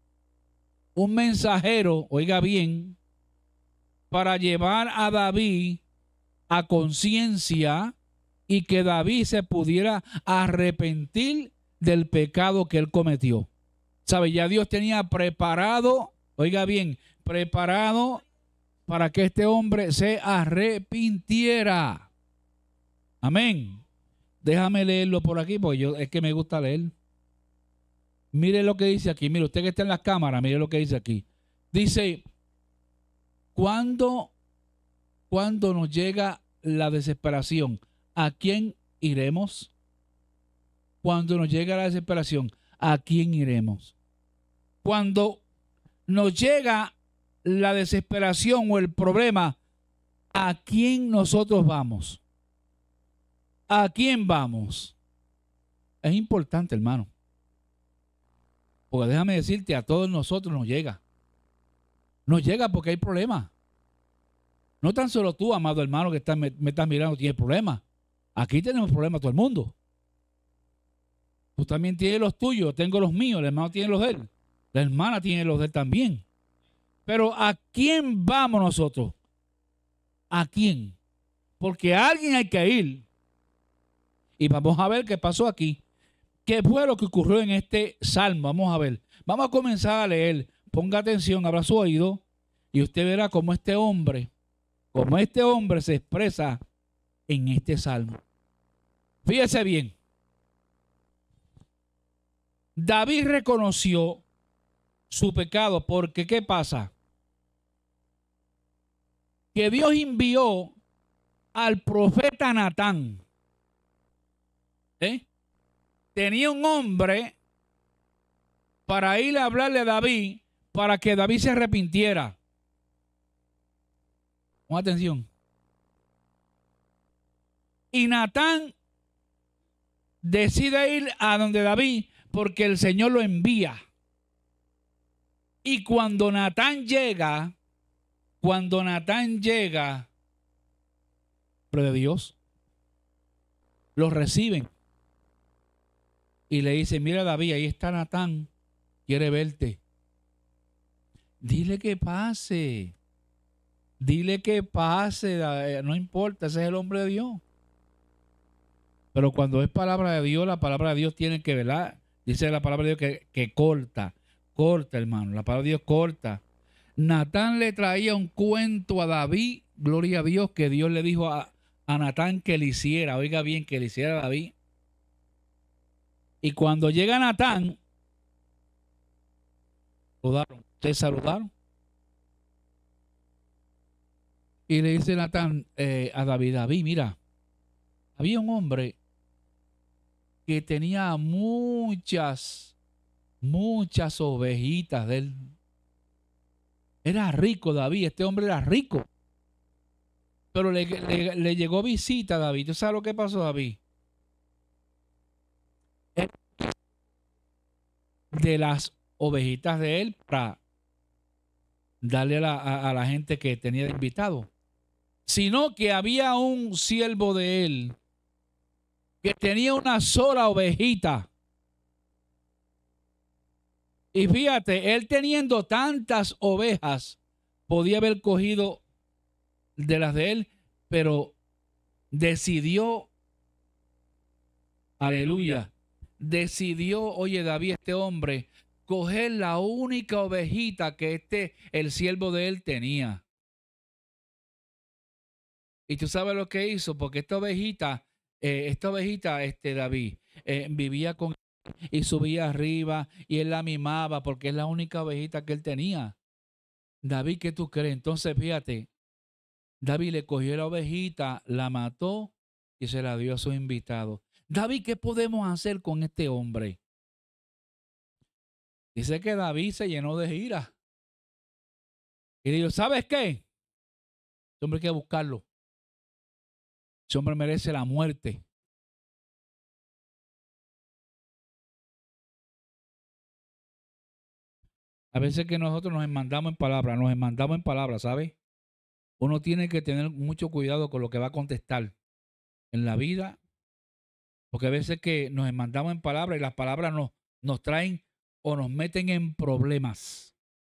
Un mensajero, oiga bien, para llevar a David a conciencia y que David se pudiera arrepentir del pecado que él cometió. ¿Sabe? Ya Dios tenía preparado, oiga bien, preparado para que este hombre se arrepintiera. Amén. Déjame leerlo por aquí porque yo, es que me gusta leer. Mire lo que dice aquí. Mire, usted que está en las cámaras, mire lo que dice aquí. Dice, ¿cuándo, cuando nos llega la desesperación? ¿A quién iremos? Cuando nos llega la desesperación, ¿a quién iremos? Cuando nos llega la desesperación o el problema, ¿a quién nosotros vamos? ¿A quién vamos? Es importante, hermano. Porque déjame decirte, a todos nosotros nos llega. Nos llega porque hay problemas. No tan solo tú, amado hermano, que estás, me, me estás mirando, tienes problemas. Aquí tenemos problemas todo el mundo. Tú también tienes los tuyos, tengo los míos, el hermano tiene los de él. La hermana tiene los de él también. Pero ¿a quién vamos nosotros? ¿A quién? Porque a alguien hay que ir. Y vamos a ver qué pasó aquí. ¿Qué fue lo que ocurrió en este salmo? Vamos a ver. Vamos a comenzar a leer. Ponga atención, abra su oído y usted verá cómo este hombre, cómo este hombre se expresa en este salmo. Fíjese bien. David reconoció su pecado porque ¿qué pasa? Que Dios envió al profeta Natán. ¿Eh? Tenía un hombre para ir a hablarle a David para que David se arrepintiera. Con atención. Y Natán decide ir a donde David porque el Señor lo envía. Y cuando Natán llega, cuando Natán llega, pero de Dios, lo reciben. Y le dice, mira David, ahí está Natán, quiere verte. Dile que pase. Dile que pase, no importa, ese es el hombre de Dios. Pero cuando es palabra de Dios, la palabra de Dios tiene que, ¿verdad? Dice la palabra de Dios que, que corta, corta, hermano. La palabra de Dios corta. Natán le traía un cuento a David, gloria a Dios, que Dios le dijo a, a Natán que le hiciera. Oiga bien, que le hiciera a David. Y cuando llega Natán, saludaron. ¿Ustedes saludaron? Y le dice Natán eh, a David, David, mira, había un hombre que tenía muchas, muchas ovejitas de él. Era rico David, este hombre era rico. Pero le, le- le llegó visita a David. ¿Tú sabes lo que pasó, David? Él- De las ovejitas de él para darle a la, a- a la gente que tenía de invitado. Sino que había un siervo de él que tenía una sola ovejita. Y fíjate, él teniendo tantas ovejas, podía haber cogido de las de él, pero decidió, aleluya, decidió, oye David, este hombre, coger la única ovejita que este, el siervo de él tenía. Y tú sabes lo que hizo, porque esta ovejita, eh, esta ovejita, este David, eh, vivía con él y subía arriba y él la mimaba porque es la única ovejita que él tenía. David, ¿qué tú crees? Entonces, fíjate, David le cogió la ovejita, la mató y se la dio a su invitado. David, ¿qué podemos hacer con este hombre? Dice que David se llenó de ira. Y dijo, ¿sabes qué? Este hombre hay que buscarlo. Ese hombre merece la muerte. A veces que nosotros nos mandamos en palabras, nos mandamos en palabras, ¿sabes? Uno tiene que tener mucho cuidado con lo que va a contestar en la vida, porque a veces que nos mandamos en palabras y las palabras nos, nos traen o nos meten en problemas.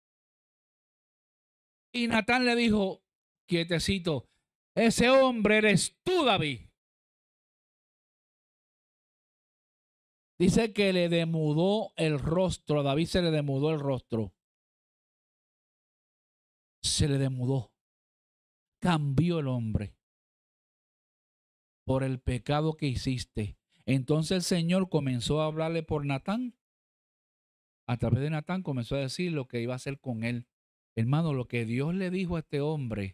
Y Natán le dijo, quietecito, ese hombre eres tú, David. Dice que le demudó el rostro, a David se le demudó el rostro. Se le demudó. Cambió el hombre por el pecado que hiciste. Entonces el Señor comenzó a hablarle por Natán. A través de Natán comenzó a decir lo que iba a hacer con él. Hermano, lo que Dios le dijo a este hombre,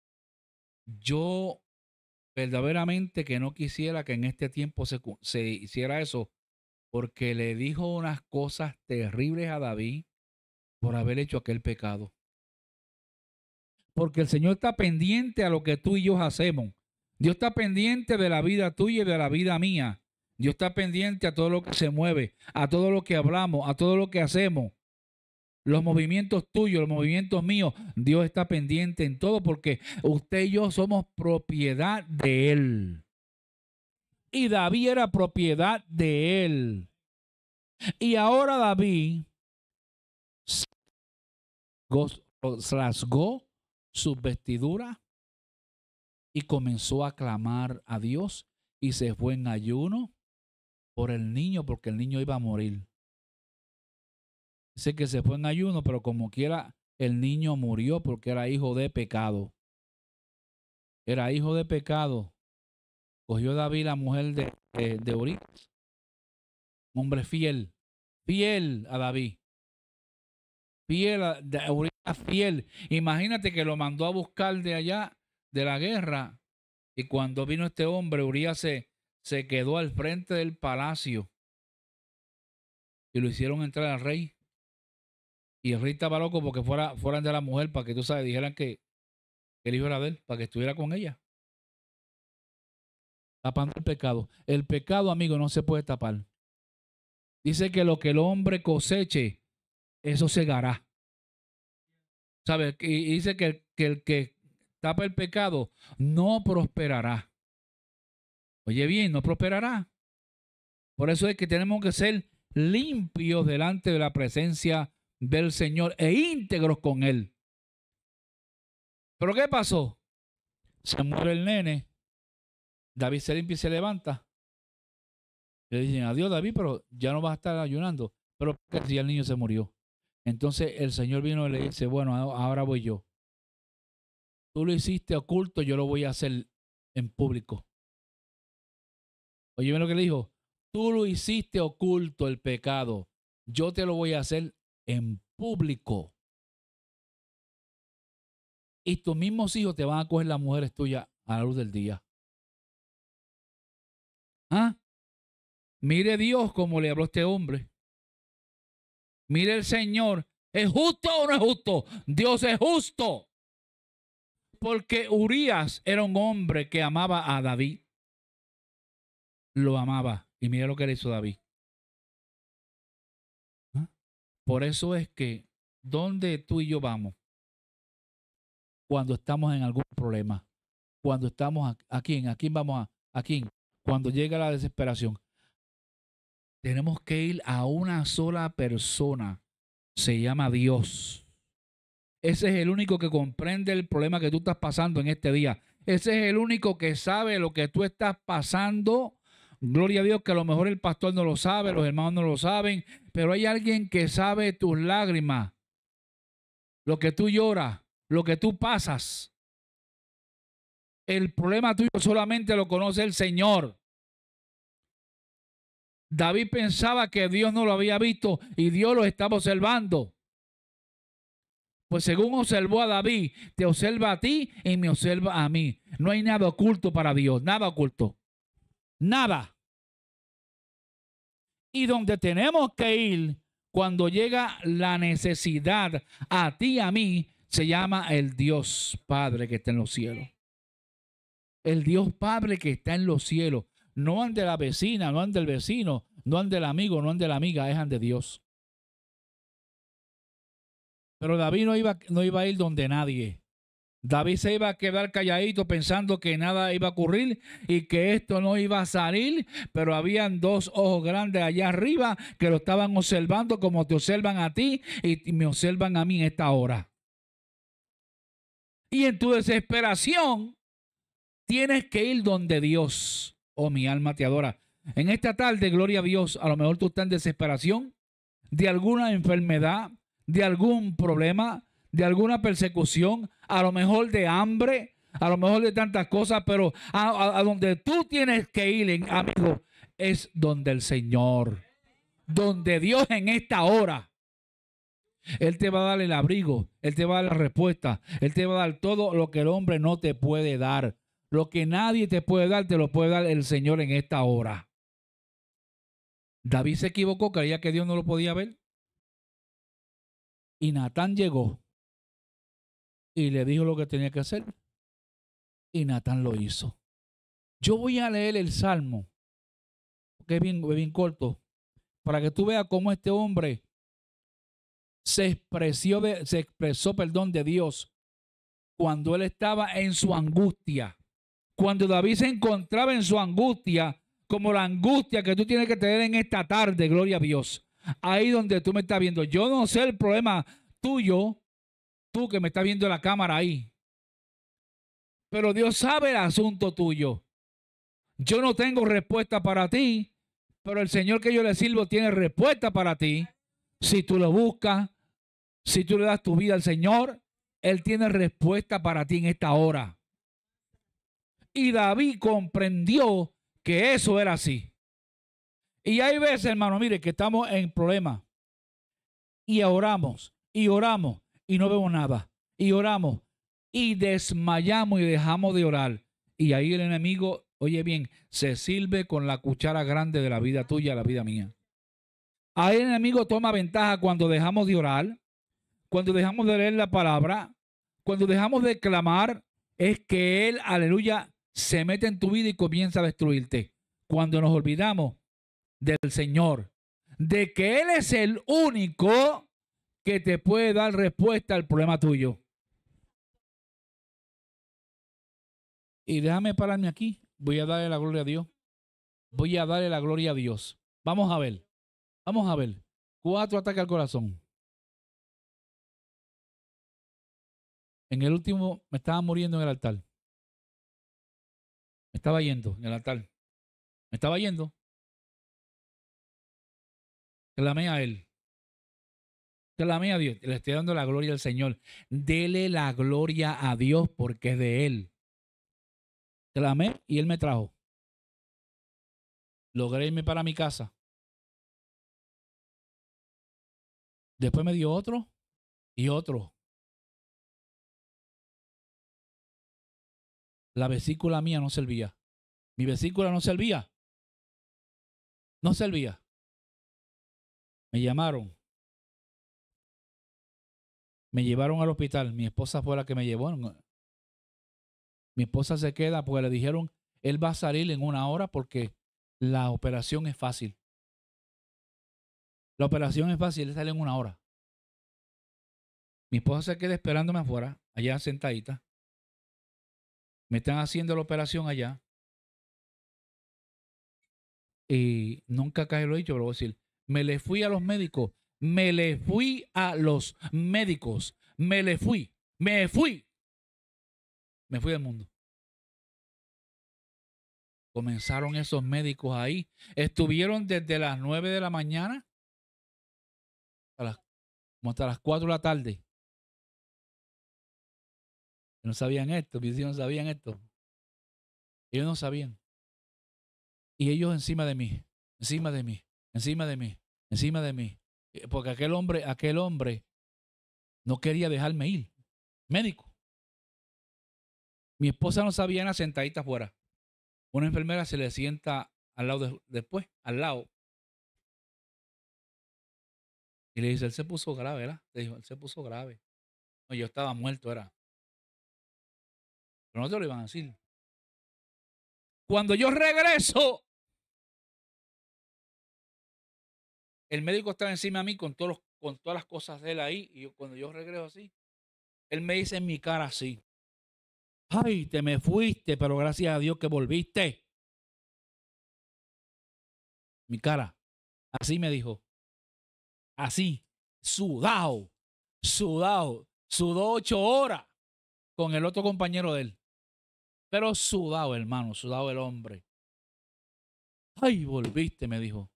yo verdaderamente que no quisiera que en este tiempo se, se hiciera eso, porque le dijo unas cosas terribles a David por haber hecho aquel pecado. Porque el Señor está pendiente a lo que tú y yo hacemos. Dios está pendiente de la vida tuya y de la vida mía. Dios está pendiente a todo lo que se mueve, a todo lo que hablamos, a todo lo que hacemos. Los movimientos tuyos, los movimientos míos, Dios está pendiente en todo porque usted y yo somos propiedad de Él. Y David era propiedad de Él. Y ahora David rasgó sus vestiduras y comenzó a clamar a Dios y se fue en ayuno por el niño porque el niño iba a morir. Dice que se fue en ayuno, pero como quiera, el niño murió porque era hijo de pecado. Era hijo de pecado. Cogió David la mujer de, de, de Urías, un hombre fiel, fiel a David. Fiel a de Urías, fiel. Imagínate que lo mandó a buscar de allá, de la guerra. Y cuando vino este hombre, Urías se, se quedó al frente del palacio. Y lo hicieron entrar al rey. Y el rey estaba loco porque fuera, fueran de la mujer para que tú sabes, dijeran que el hijo era de él, para que estuviera con ella. Tapando el pecado. El pecado, amigo, no se puede tapar. Dice que lo que el hombre coseche, eso segará. ¿Sabes? Y dice que, que el que tapa el pecado no prosperará. Oye bien, no prosperará. Por eso es que tenemos que ser limpios delante de la presencia del Señor e íntegros con Él. ¿Pero qué pasó? Se muere el nene. David se limpia y se levanta. Le dicen, adiós David, pero ya no vas a estar ayunando. Pero si el niño se murió. Entonces el Señor vino y le dice, bueno, ahora voy yo. Tú lo hiciste oculto, yo lo voy a hacer en público. Oye, lo que le dijo, tú lo hiciste oculto el pecado, yo te lo voy a hacer en público. y tus mismos hijos te van a coger las mujeres tuyas a la luz del día. ¿Ah? Mire Dios como le habló a este hombre. Mire el Señor. ¿Es justo o no es justo? Dios es justo. Porque Urías era un hombre que amaba a David. Lo amaba. Y mira lo que le hizo David. ¿Ah? Por eso es que donde tú y yo vamos, cuando estamos en algún problema, cuando estamos a, a quién, a quién vamos a, a quién, cuando llega la desesperación, tenemos que ir a una sola persona. Se llama Dios. Ese es el único que comprende el problema que tú estás pasando en este día. Ese es el único que sabe lo que tú estás pasando. Gloria a Dios que a lo mejor el pastor no lo sabe, los hermanos no lo saben, pero hay alguien que sabe tus lágrimas, lo que tú lloras, lo que tú pasas. El problema tuyo solamente lo conoce el Señor. David pensaba que Dios no lo había visto y Dios lo estaba observando. Pues según observó a David, te observa a ti y me observa a mí. No hay nada oculto para Dios, nada oculto. Nada. Y donde tenemos que ir cuando llega la necesidad a ti y a mí, se llama el Dios Padre que está en los cielos. El Dios Padre que está en los cielos. No ande la vecina, no ande el vecino, no ande el amigo, no ande la amiga, es ande Dios. Pero David no iba, no iba a ir donde nadie. David se iba a quedar calladito pensando que nada iba a ocurrir y que esto no iba a salir, pero habían dos ojos grandes allá arriba que lo estaban observando como te observan a ti y me observan a mí en esta hora. Y en tu desesperación tienes que ir donde Dios. Oh, mi alma te adora. En esta tarde, gloria a Dios, a lo mejor tú estás en desesperación de alguna enfermedad, de algún problema, de alguna persecución, a lo mejor de hambre, a lo mejor de tantas cosas, pero a, a, a donde tú tienes que ir, amigo, es donde el Señor, donde Dios en esta hora. Él te va a dar el abrigo, Él te va a dar la respuesta, Él te va a dar todo lo que el hombre no te puede dar. Lo que nadie te puede dar, te lo puede dar el Señor en esta hora. David se equivocó, creía que Dios no lo podía ver. Y Natán llegó y le dijo lo que tenía que hacer. Y Natán lo hizo. Yo voy a leer el Salmo, que es bien, es bien corto, para que tú veas cómo este hombre se expresó, de, se expresó, perdón, de Dios cuando él estaba en su angustia. Cuando David se encontraba en su angustia, como la angustia que tú tienes que tener en esta tarde, gloria a Dios. Ahí donde tú me estás viendo. Yo no sé el problema tuyo, tú que me estás viendo en la cámara ahí. Pero Dios sabe el asunto tuyo. Yo no tengo respuesta para ti, pero el Señor que yo le sirvo tiene respuesta para ti. Si tú lo buscas, si tú le das tu vida al Señor, Él tiene respuesta para ti en esta hora. Y David comprendió que eso era así. Y hay veces, hermano, mire, que estamos en problemas. Y oramos, y oramos, y no vemos nada. Y oramos, y desmayamos y dejamos de orar. Y ahí el enemigo, oye bien, se sirve con la cuchara grande de la vida tuya, la vida mía. Ahí el enemigo toma ventaja cuando dejamos de orar, cuando dejamos de leer la palabra, cuando dejamos de clamar, es que él, aleluya, se mete en tu vida y comienza a destruirte. Cuando nos olvidamos del Señor, de que Él es el único que te puede dar respuesta al problema tuyo. Y déjame pararme aquí. Voy a darle la gloria a Dios. Voy a darle la gloria a Dios. Vamos a ver. Vamos a ver. Cuatro ataques al corazón. En el último me estaba muriendo en el altar. Me estaba yendo en el altar. Me estaba yendo. Clamé a Él. Clamé a Dios. Le estoy dando la gloria al Señor. Dele la gloria a Dios porque es de Él. Clamé y Él me trajo. Logré irme para mi casa. Después me dio otro y otro. La vesícula mía no servía. Mi vesícula no servía. No servía. Me llamaron. Me llevaron al hospital. Mi esposa fue la que me llevó. Mi esposa se queda porque le dijeron, él va a salir en una hora porque la operación es fácil. La operación es fácil, él sale en una hora. Mi esposa se queda esperándome afuera, allá sentadita. Me están haciendo la operación allá. Y nunca casi lo he dicho, pero voy a decir, me le fui a los médicos, me le fui a los médicos, me le fui, me fui, me fui del mundo. Comenzaron esos médicos ahí, estuvieron desde las nueve de la mañana a las, como hasta las cuatro de la tarde. No sabían esto, mis hijos no sabían esto. Ellos no sabían. Y ellos encima de mí, encima de mí, encima de mí, encima de mí. Porque aquel hombre, aquel hombre no quería dejarme ir. Médico. Mi esposa no sabía nada, sentadita afuera. Una enfermera se le sienta al lado de, después, al lado. Y le dice, él se puso grave, ¿verdad? Le dijo, él se puso grave. No, yo estaba muerto, era. Pero no te lo iban a decir. Cuando yo regreso, el médico estaba encima de mí con, todos los, con todas las cosas de él ahí. Y yo, cuando yo regreso así, él me dice en mi cara así, ay, te me fuiste, pero gracias a Dios que volviste. Mi cara, así me dijo. Así, sudado, sudado, sudó ocho horas con el otro compañero de él. Pero sudado, hermano, sudado el hombre. Ay, volviste, me dijo.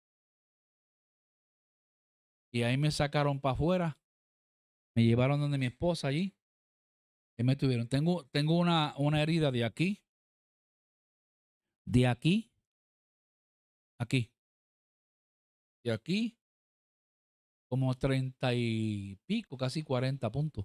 Y ahí me sacaron para afuera. Me llevaron donde mi esposa allí. Y me tuvieron. Tengo, tengo una, una herida de aquí. De aquí. Aquí. De aquí. Como treinta y pico, casi cuarenta puntos.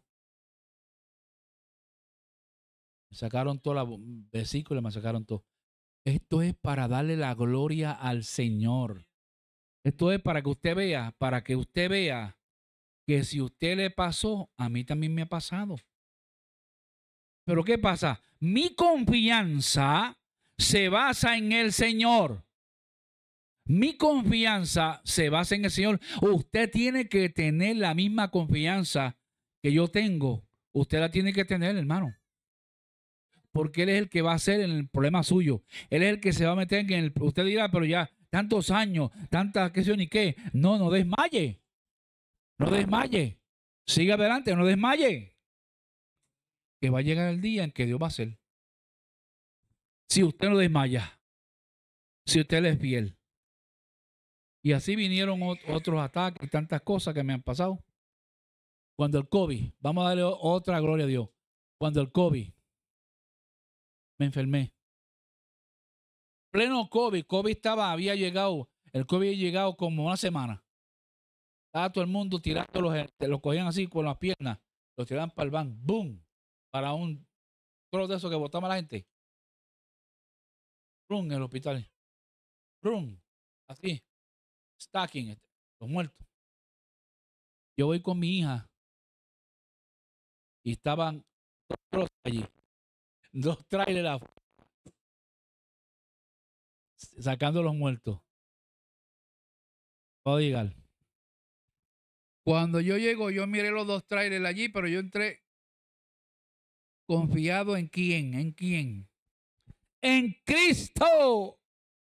Me sacaron toda la vesícula, me sacaron todo. Esto es para darle la gloria al Señor. Esto es para que usted vea, para que usted vea que si usted le pasó, a mí también me ha pasado. Pero ¿qué pasa? Mi confianza se basa en el Señor. Mi confianza se basa en el Señor. Usted tiene que tener la misma confianza que yo tengo. Usted la tiene que tener, hermano. Porque Él es el que va a hacer el problema suyo. Él es el que se va a meter en el... Usted dirá, pero ya tantos años, tantas qué sé yo ni qué. No, no desmaye. No desmaye. Siga adelante, no desmaye. Que va a llegar el día en que Dios va a hacer. Si usted no desmaya. Si usted le es fiel. Y así vinieron otros ataques y tantas cosas que me han pasado. Cuando el COVID, vamos a darle otra gloria a Dios. Cuando el COVID, me enfermé. Pleno COVID, COVID estaba, había llegado, el COVID había llegado como una semana. Estaba todo el mundo tirando los, los cogían así con las piernas, los tiraban para el van, boom, para un trozo de eso que botaba la gente. Boom, en el hospital. Boom, así, stacking, los muertos. Yo voy con mi hija y estaban dos trozos allí, dos trailers sacando los muertos. Puedo llegar. Cuando yo llego, yo miré los dos trailers allí, pero yo entré confiado en quién, en quién. En Cristo.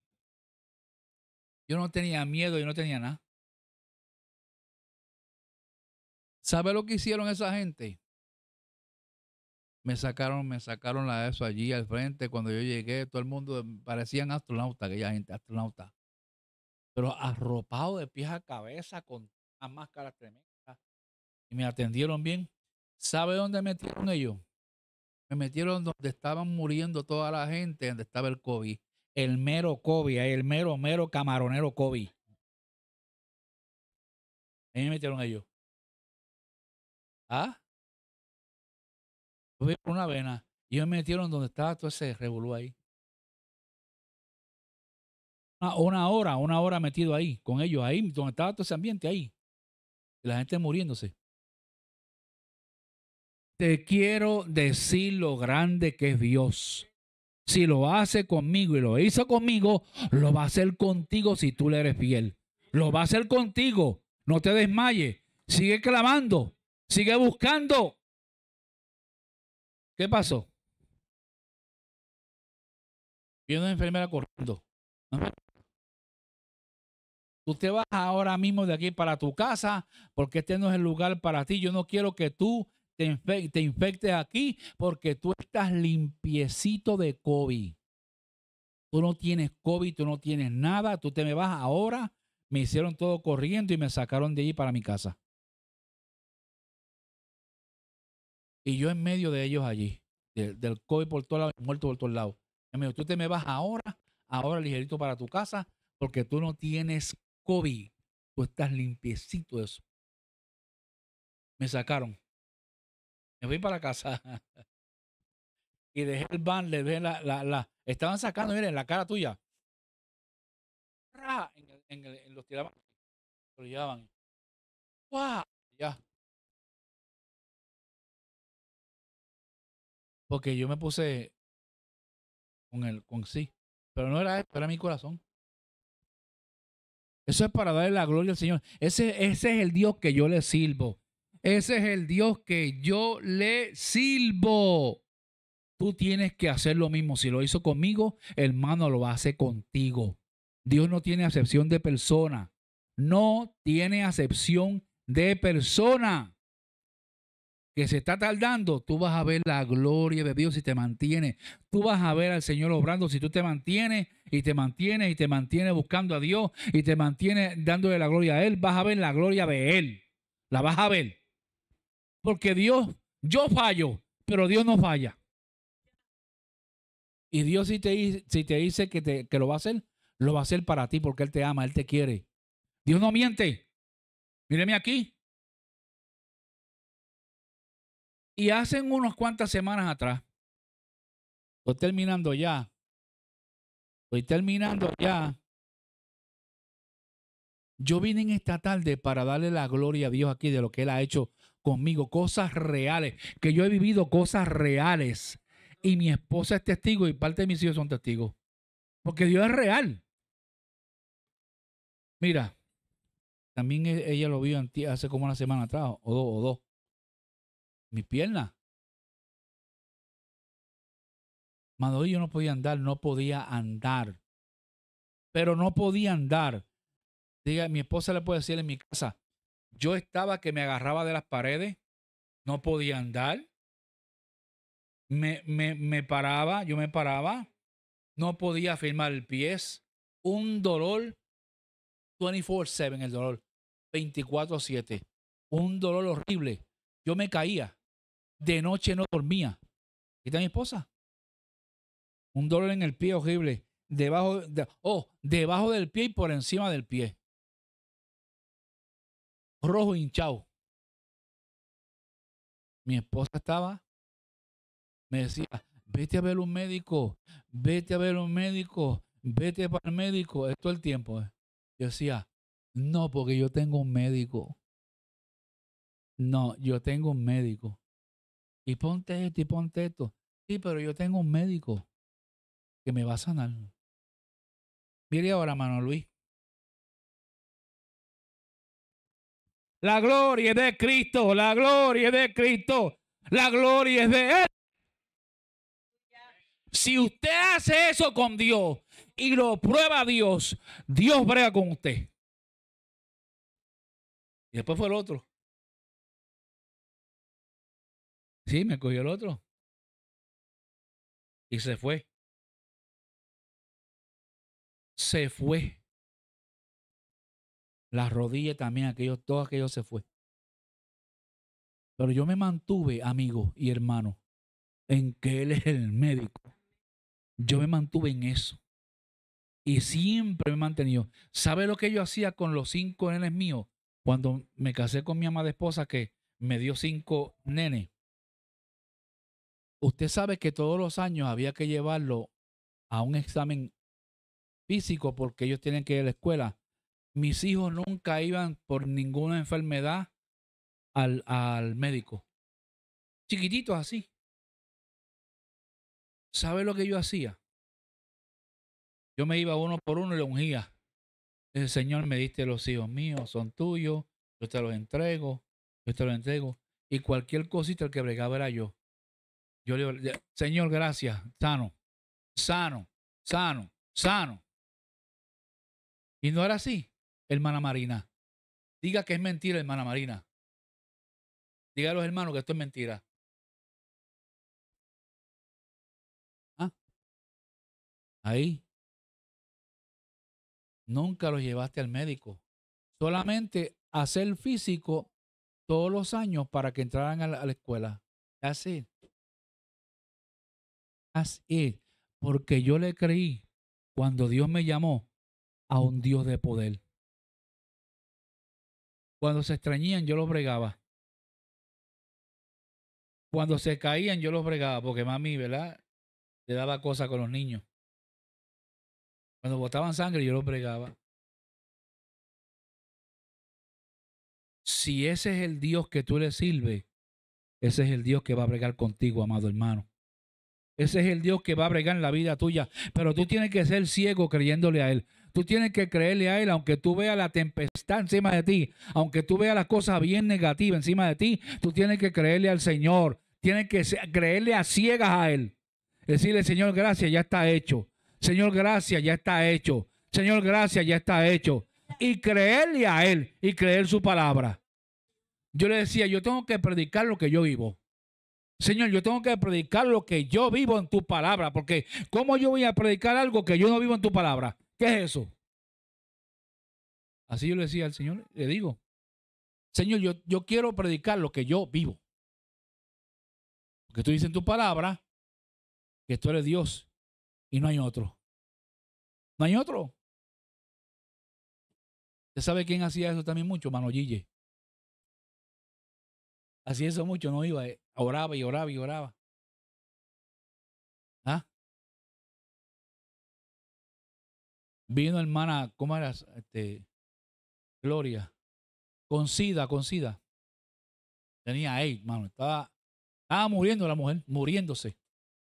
Yo no tenía miedo, yo no tenía nada. ¿Sabe lo que hicieron esa gente? Me sacaron, me sacaron la eso allí al frente. Cuando yo llegué, todo el mundo parecían astronautas, aquella gente, astronautas. Pero arropado de pies a cabeza con las máscaras tremendas. Y me atendieron bien. ¿Sabe dónde metieron ellos? Me metieron donde estaban muriendo toda la gente, donde estaba el COVID. El mero COVID, el mero, mero camaronero COVID. Ahí me metieron ellos. ¿Ah? Fui por una vena. Y ellos me metieron donde estaba todo ese revolú ahí. Una, una hora, una hora metido ahí, con ellos, ahí, donde estaba todo ese ambiente ahí. Y la gente muriéndose. Te quiero decir lo grande que es Dios. Si lo hace conmigo y lo hizo conmigo, lo va a hacer contigo si tú le eres fiel. Lo va a hacer contigo. No te desmayes. Sigue clamando. Sigue buscando. ¿Qué pasó? Viene una enfermera corriendo. Tú te vas ahora mismo de aquí para tu casa porque este no es el lugar para ti. Yo no quiero que tú te, infe te infectes aquí porque tú estás limpiecito de COVID. Tú no tienes COVID, tú no tienes nada. Tú te me vas ahora. Me hicieron todo corriendo y me sacaron de allí para mi casa. Y yo en medio de ellos allí, de, del COVID por todos lados, muerto por todos lados. Y me dijo, tú te me vas ahora, ahora ligerito para tu casa porque tú no tienes COVID. Tú estás limpiecito de eso. Me sacaron. Me fui para la casa. Y dejé el van, le dejé la, la, la. Estaban sacando, miren, la cara tuya. En, el, en, el, en los tiraban. Lo llevaban. ¡Guau! Ya. Porque yo me puse con el, con sí. Pero no era esto, era mi corazón. Eso es para darle la gloria al Señor. Ese, ese es el Dios que yo le sirvo. Ese es el Dios que yo le sirvo. Tú tienes que hacer lo mismo. Si lo hizo conmigo, hermano, lo va a hacer contigo. Dios no tiene acepción de persona. No tiene acepción de persona. Que se está tardando, tú vas a ver la gloria de Dios si te mantienes. Tú vas a ver al Señor obrando si tú te mantienes y te mantienes y te mantienes buscando a Dios y te mantienes dándole la gloria a Él. Vas a ver la gloria de Él. La vas a ver. Porque Dios, yo fallo, pero Dios no falla. Y Dios si te, si te dice que, te, que lo va a hacer, lo va a hacer para ti porque Él te ama, Él te quiere. Dios no miente. Míreme aquí. Y hace unas cuantas semanas atrás, estoy terminando ya, estoy terminando ya, yo vine en esta tarde para darle la gloria a Dios aquí de lo que Él ha hecho conmigo, cosas reales, que yo he vivido cosas reales y mi esposa es testigo y parte de mis hijos son testigos, porque Dios es real. Mira, también ella lo vio hace como una semana atrás, o dos, o dos. Mi pierna. Mano, yo no podía andar, no podía andar. Pero no podía andar. Diga, mi esposa le puede decir en mi casa, yo estaba que me agarraba de las paredes, no podía andar. Me, me, me paraba, yo me paraba, no podía firmar el pie. Un dolor veinticuatro siete, el dolor, veinticuatro siete. Un dolor horrible. Yo me caía. De noche no dormía. ¿Y está mi esposa? Un dolor en el pie horrible. Debajo, de, oh, debajo del pie y por encima del pie. Rojo hinchado. Mi esposa estaba, me decía, vete a ver un médico, vete a ver un médico, vete para el médico. Es todo el tiempo. Yo decía, no, porque yo tengo un médico. No, yo tengo un médico. Y ponte esto y ponte esto. Sí, pero yo tengo un médico que me va a sanar. Mire ahora, hermano Luis. La gloria es de Cristo, la gloria es de Cristo, la gloria es de Él. Si usted hace eso con Dios y lo prueba a Dios, Dios brega con usted. Y después fue el otro. Sí, me cogió el otro. Y se fue. Se fue. Las rodillas también, aquellos, todo aquello se fue. Pero yo me mantuve, amigo y hermano, en que Él es el médico. Yo me mantuve en eso. Y siempre me he mantenido. ¿Sabe lo que yo hacía con los cinco nenes míos? Cuando me casé con mi amada esposa que me dio cinco nenes. Usted sabe que todos los años había que llevarlo a un examen físico porque ellos tienen que ir a la escuela. Mis hijos nunca iban por ninguna enfermedad al, al médico. Chiquititos así. ¿Sabe lo que yo hacía? Yo me iba uno por uno y le ungía. El Señor, me diste los hijos míos, son tuyos, yo te los entrego, yo te los entrego. Y cualquier cosita el que bregaba era yo. Yo le digo, Señor, gracias, sano, sano, sano, sano. Y no era así, hermana Marina. Diga que es mentira, hermana Marina. Diga a los hermanos que esto es mentira. ¿Ah? Ahí. Nunca los llevaste al médico. Solamente hacer físico todos los años para que entraran a la, a la escuela. Así. Así. Porque yo le creí cuando Dios me llamó a un Dios de poder. Cuando se extrañían, yo los bregaba. Cuando se caían, yo los bregaba, porque mami, ¿verdad? Le daba cosas con los niños. Cuando botaban sangre, yo los bregaba. Si ese es el Dios que tú le sirves, ese es el Dios que va a bregar contigo, amado hermano. Ese es el Dios que va a bregar en la vida tuya. Pero tú tienes que ser ciego creyéndole a Él. Tú tienes que creerle a Él, aunque tú veas la tempestad encima de ti, aunque tú veas las cosas bien negativas encima de ti, tú tienes que creerle al Señor. Tienes que creerle a ciegas a Él. Decirle, Señor, gracias, ya está hecho. Señor, gracias, ya está hecho. Señor, gracias, ya está hecho. Y creerle a Él y creer su palabra. Yo le decía, yo tengo que predicar lo que yo vivo. Señor, yo tengo que predicar lo que yo vivo en tu palabra, porque ¿cómo yo voy a predicar algo que yo no vivo en tu palabra? ¿Qué es eso? Así yo le decía al Señor, le digo, Señor, yo, yo quiero predicar lo que yo vivo. Porque tú dices en tu palabra que tú eres Dios y no hay otro. No hay otro. ¿Usted sabe quién hacía eso también mucho? Mano Gille. Hacía eso mucho, no iba, eh, oraba y oraba y oraba. ¿Ah? Vino hermana, ¿cómo era? Este, Gloria. Con sida, con sida. Tenía AIDS, mano. Estaba, estaba muriendo la mujer, muriéndose.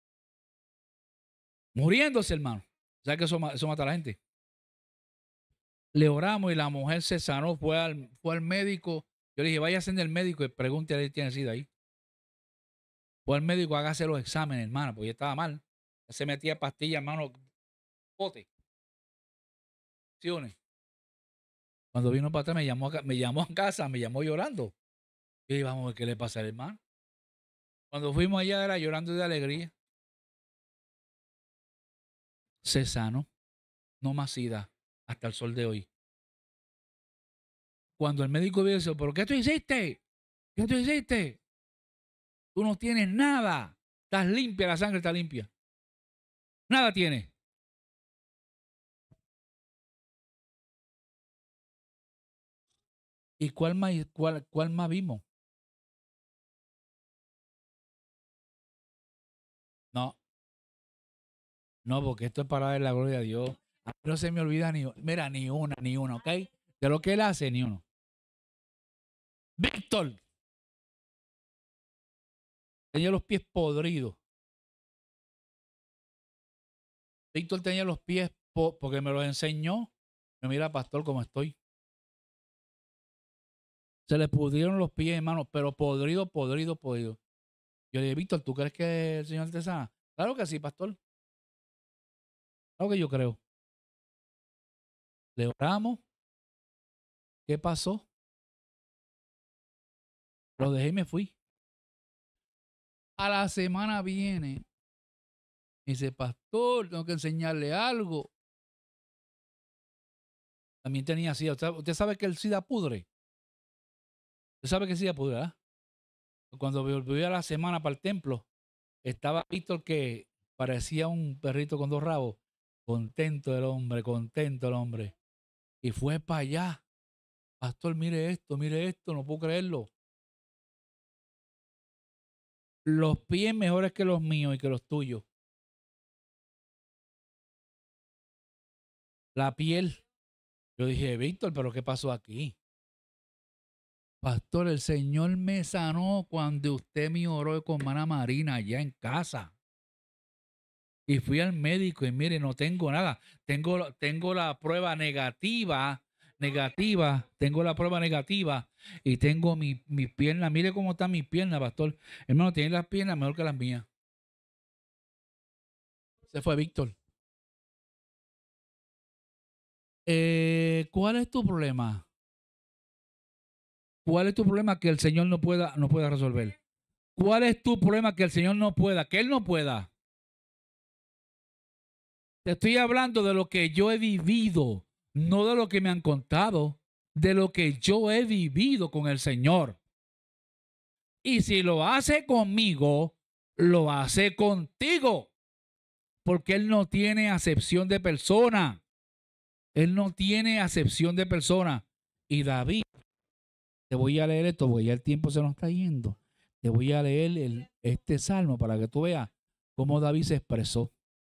Muriéndose, hermano. ¿Sabes que eso, eso mata a la gente? Le oramos y la mujer se sanó, fue al, fue al médico. Yo le dije, vaya a hacer el médico y pregúntale si tiene sida ahí. Fue al médico, hágase los exámenes, hermano, porque ya estaba mal. Ya se metía pastillas, hermano, bote. Cuando vino para atrás, me llamó, a, me llamó a casa, me llamó llorando. Y dije, vamos a ver qué le pasa al hermano. Cuando fuimos allá, era llorando de alegría. Se sanó, no más sida, hasta el sol de hoy. Cuando el médico vio eso, ¿pero qué tú hiciste? ¿Qué tú hiciste? Tú no tienes nada. Estás limpia, la sangre está limpia. Nada tienes. ¿Y cuál más, cuál, cuál más vimos? No. No, porque esto es para dar la gloria a Dios. A mí no se me olvida ni, mira, ni una, ni una, ¿ok? De lo que él hace, ni uno. Víctor. Tenía los pies podridos. Víctor tenía los pies, po porque me los enseñó. Me mira, pastor, cómo estoy. Se le pudrieron los pies, hermano, pero podrido, podrido, podrido. Yo le dije, Víctor, ¿tú crees que el Señor te sana? Claro que sí, pastor. Claro que yo creo. Le oramos. ¿Qué pasó? Lo dejé y me fui. A la semana viene. Y dice, pastor, tengo que enseñarle algo. También tenía sida. Usted, usted sabe que el sida pudre. Usted sabe que el sida pudre, ¿verdad? Cuando volví a la semana para el templo, estaba Víctor que parecía un perrito con dos rabos. Contento el hombre, contento el hombre. Y fue para allá. Pastor, mire esto, mire esto, no puedo creerlo. los pies mejores que los míos y que los tuyos. La piel. Yo dije, Víctor, ¿pero qué pasó aquí? Pastor, el Señor me sanó cuando usted me oró con hermana Marina allá en casa. Y fui al médico y mire, no tengo nada. Tengo, tengo la prueba negativa, negativa, tengo la prueba negativa y tengo mi, mi pierna. Mire cómo está mi pierna, pastor. Hermano, tiene las piernas mejor que las mías. Se fue Víctor. Eh, ¿Cuál es tu problema? ¿Cuál es tu problema que el Señor no pueda, no pueda resolver? ¿Cuál es tu problema que el Señor no pueda? Que Él no pueda. Te estoy hablando de lo que yo he vivido, no de lo que me han contado, de lo que yo he vivido con el Señor. Y si lo hace conmigo, lo hace contigo. Porque Él no tiene acepción de persona. Él no tiene acepción de persona. Y David, te voy a leer esto, porque ya el tiempo se nos está yendo. Te voy a leer el, este salmo para que tú veas cómo David se expresó.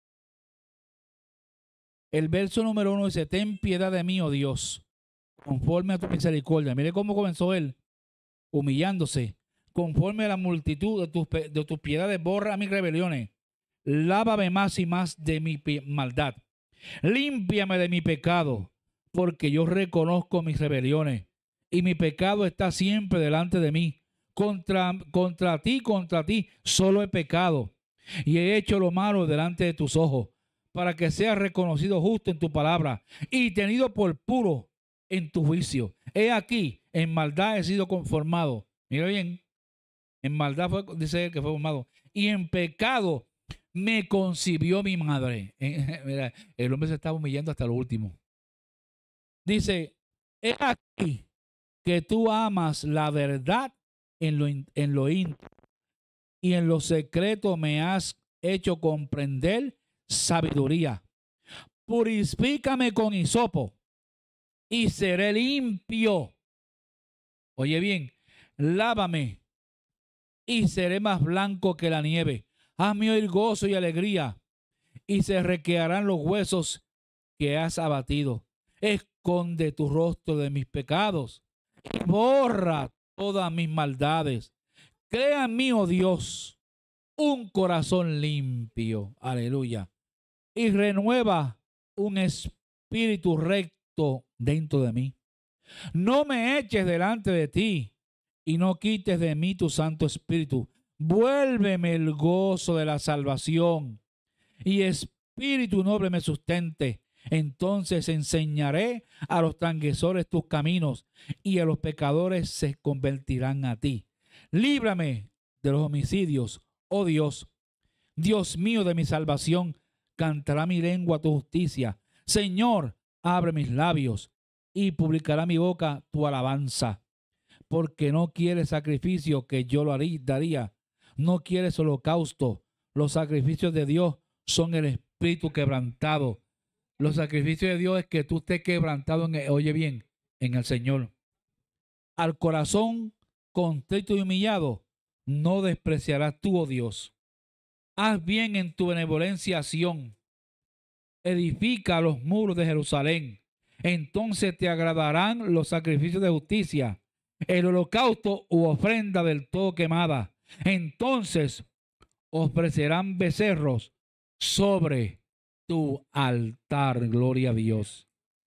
El verso número uno dice, ten piedad de mí, oh Dios, conforme a tu misericordia. Mire cómo comenzó él, humillándose. Conforme a la multitud de tus, de tus piedades, borra mis rebeliones. Lávame más y más de mi maldad. Límpiame de mi pecado, porque yo reconozco mis rebeliones y mi pecado está siempre delante de mí. Contra, contra ti, contra ti, solo he pecado y he hecho lo malo delante de tus ojos, para que seas reconocido justo en tu palabra y tenido por puro en tu juicio. He aquí, en maldad he sido conformado. Mira bien, en maldad fue, dice él que fue formado, y en pecado me concibió mi madre. Mira, el hombre se estaba humillando hasta lo último. Dice, he aquí que tú amas la verdad en lo, en lo íntimo y en lo secreto me has hecho comprender sabiduría. Purifícame con hisopo y seré limpio. Oye bien, lávame y seré más blanco que la nieve. Hazme oír gozo y alegría y se requearán los huesos que has abatido. Esconde tu rostro de mis pecados y borra todas mis maldades. Crea en mí, oh Dios, un corazón limpio. Aleluya. Y renueva un espíritu recto dentro de mí. No me eches delante de ti y no quites de mí tu Santo Espíritu. Vuélveme el gozo de la salvación y espíritu noble me sustente. Entonces enseñaré a los transgresores tus caminos y a los pecadores se convertirán a ti. Líbrame de los homicidios, oh Dios. Dios mío de mi salvación, cantará mi lengua tu justicia. Señor, abre mis labios y publicará mi boca tu alabanza. Porque no quieres sacrificio que yo lo daría. No quieres holocausto. Los sacrificios de Dios son el espíritu quebrantado. Los sacrificios de Dios es que tú estés quebrantado, en el, oye bien, en el Señor. Al corazón contrito y humillado, no despreciarás tú, oh Dios. Haz bien en tu benevolencia a Sión. Edifica los muros de Jerusalén. Entonces te agradarán los sacrificios de justicia, el holocausto u ofrenda del todo quemada. Entonces ofrecerán becerros sobre tu altar. Gloria a Dios.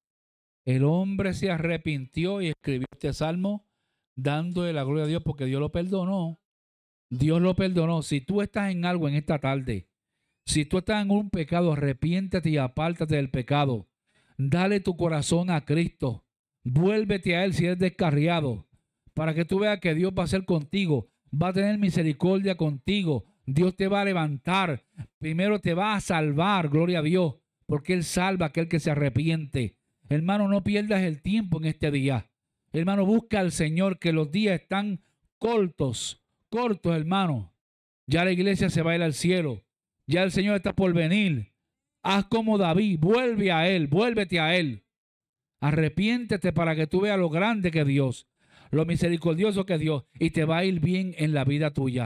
El hombre se arrepintió y escribió este salmo dándole la gloria a Dios porque Dios lo perdonó. Dios lo perdonó. Si tú estás en algo en esta tarde, si tú estás en un pecado, arrepiéntate y apártate del pecado. Dale tu corazón a Cristo. Vuélvete a Él si eres descarriado, para que tú veas que Dios va a ser contigo. Va a tener misericordia contigo. Dios te va a levantar. Primero te va a salvar, gloria a Dios, porque Él salva a aquel que se arrepiente. Hermano, no pierdas el tiempo en este día. Hermano, busca al Señor, que los días están cortos, cortos, hermano. Ya la iglesia se va a ir al cielo. Ya el Señor está por venir. Haz como David, vuelve a Él, vuélvete a Él. Arrepiéntete para que tú veas lo grande que es Dios, lo misericordioso que es Dios, y te va a ir bien en la vida tuya.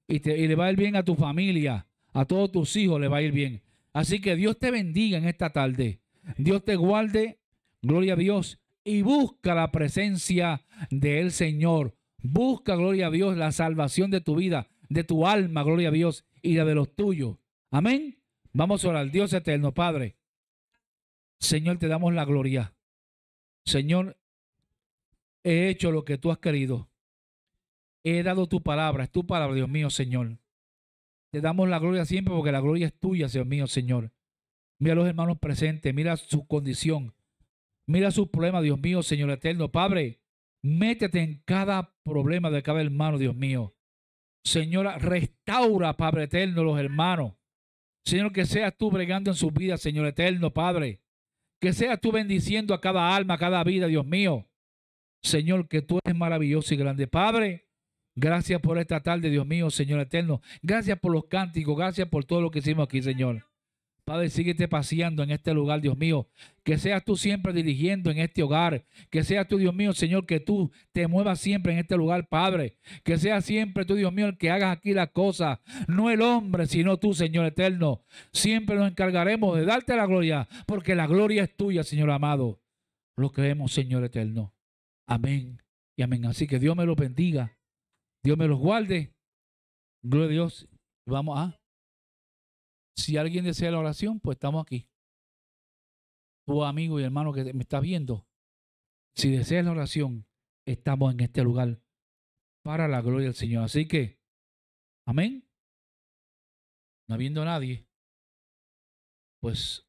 y, te, y le va a ir bien a tu familia, a todos tus hijos le va a ir bien. Así que Dios te bendiga en esta tarde. Dios te guarde, gloria a Dios, y busca la presencia del Señor. Busca, gloria a Dios, la salvación de tu vida, de tu alma, gloria a Dios, y la de los tuyos. Amén. Vamos a orar. Dios eterno, Padre. Señor, te damos la gloria. Señor, he hecho lo que tú has querido. He dado tu palabra, es tu palabra, Dios mío, Señor. Te damos la gloria siempre porque la gloria es tuya, Dios mío, Señor. Mira a los hermanos presentes, mira su condición, mira sus problemas, Dios mío, Señor eterno. Padre, métete en cada problema de cada hermano, Dios mío. Señora, restaura, Padre eterno, los hermanos. Señor, que seas tú bregando en sus vidas, Señor eterno, Padre. Que seas tú bendiciendo a cada alma, a cada vida, Dios mío. Señor, que tú eres maravilloso y grande. Padre, gracias por esta tarde, Dios mío, Señor eterno. Gracias por los cánticos, gracias por todo lo que hicimos aquí, Señor. Padre, síguete paseando en este lugar, Dios mío. Que seas tú siempre dirigiendo en este hogar. Que seas tú, Dios mío, Señor, que tú te muevas siempre en este lugar, Padre. Que seas siempre tú, Dios mío, el que hagas aquí las cosas. No el hombre, sino tú, Señor eterno. Siempre nos encargaremos de darte la gloria, porque la gloria es tuya, Señor amado. Lo creemos, Señor eterno. Amén y amén. Así que Dios me los bendiga. Dios me los guarde. Gloria a Dios. Vamos a... Si alguien desea la oración, pues estamos aquí. Tu amigo y hermano que me está viendo, si deseas la oración, estamos en este lugar para la gloria del Señor. Así que, amén. No habiendo a nadie, pues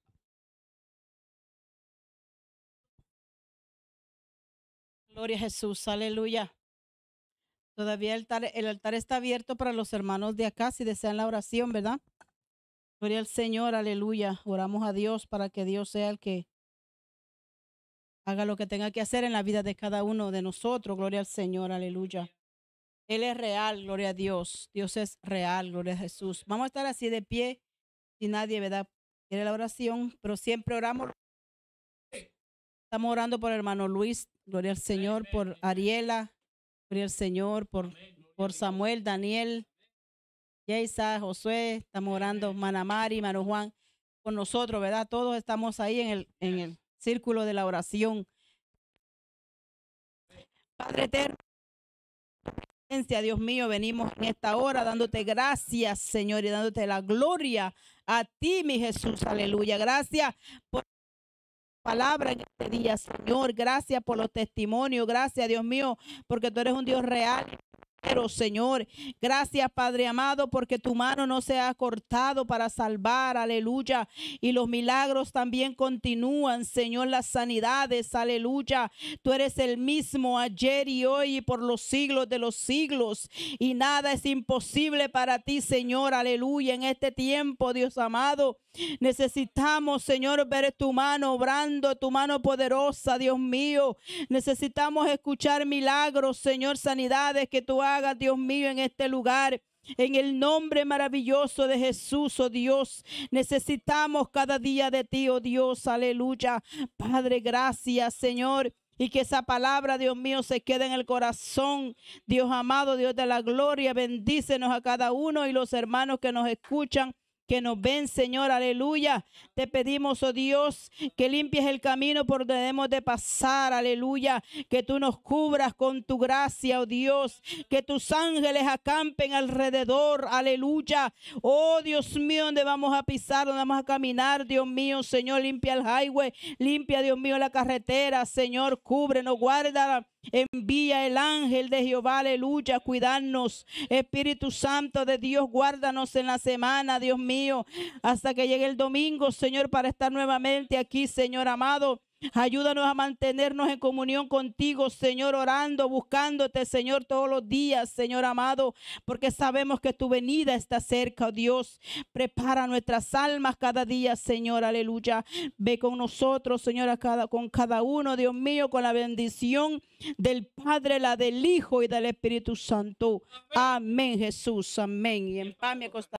Gloria a Jesús, aleluya. Todavía el altar, el altar está abierto para los hermanos de acá si desean la oración, ¿verdad? Gloria al Señor, aleluya. Oramos a Dios para que Dios sea el que haga lo que tenga que hacer en la vida de cada uno de nosotros. Gloria al Señor, aleluya. Él es real, gloria a Dios. Dios es real, gloria a Jesús. Vamos a estar así de pie, si nadie, ¿verdad?, quiere la oración, pero siempre oramos. Estamos orando por el hermano Luis, gloria al Señor, por Ariela, gloria al Señor, por, por Samuel, Daniel, Yeisa, Josué, estamos orando, Manamari, Mano Juan, con nosotros, ¿verdad? Todos estamos ahí en el, en el círculo de la oración. Padre eterno, Dios mío, venimos en esta hora dándote gracias, Señor, y dándote la gloria a ti, mi Jesús, aleluya. Gracias por la palabra en este día, Señor. Gracias por los testimonios. Gracias, Dios mío, porque tú eres un Dios real. Pero, Señor, gracias, Padre amado, porque tu mano no se ha cortado para salvar, aleluya, y los milagros también continúan, Señor, las sanidades, aleluya. Tú eres el mismo ayer y hoy y por los siglos de los siglos, y nada es imposible para ti, Señor, aleluya. En este tiempo, Dios amado, necesitamos, Señor, ver tu mano obrando, tu mano poderosa, Dios mío. Necesitamos escuchar milagros, Señor, sanidades que tú hagas, Dios mío, en este lugar. En el nombre maravilloso de Jesús, oh Dios, necesitamos cada día de ti, oh Dios, aleluya. Padre, gracias, Señor. Y que esa palabra, Dios mío, se quede en el corazón. Dios amado, Dios de la gloria, bendícenos a cada uno y los hermanos que nos escuchan, que nos ven, Señor, aleluya. Te pedimos, oh Dios, que limpies el camino por donde debemos de pasar, aleluya. Que tú nos cubras con tu gracia, oh Dios. Que tus ángeles acampen alrededor, aleluya. Oh Dios mío, donde vamos a pisar, donde vamos a caminar, Dios mío, Señor, limpia el highway, limpia, Dios mío, la carretera, Señor, cúbrenos, guárdala. Envía el ángel de Jehová, aleluya, cuidarnos. Espíritu Santo de Dios, guárdanos en la semana, Dios mío, hasta que llegue el domingo, Señor, para estar nuevamente aquí, Señor amado. Ayúdanos a mantenernos en comunión contigo, Señor, orando, buscándote, Señor, todos los días, Señor amado, porque sabemos que tu venida está cerca, oh Dios. Prepara nuestras almas cada día, Señor, aleluya. Ve con nosotros, Señor, a cada, con cada uno, Dios mío, con la bendición del Padre, la del Hijo y del Espíritu Santo. Amén, Jesús, amén. Y en paz me acostaré.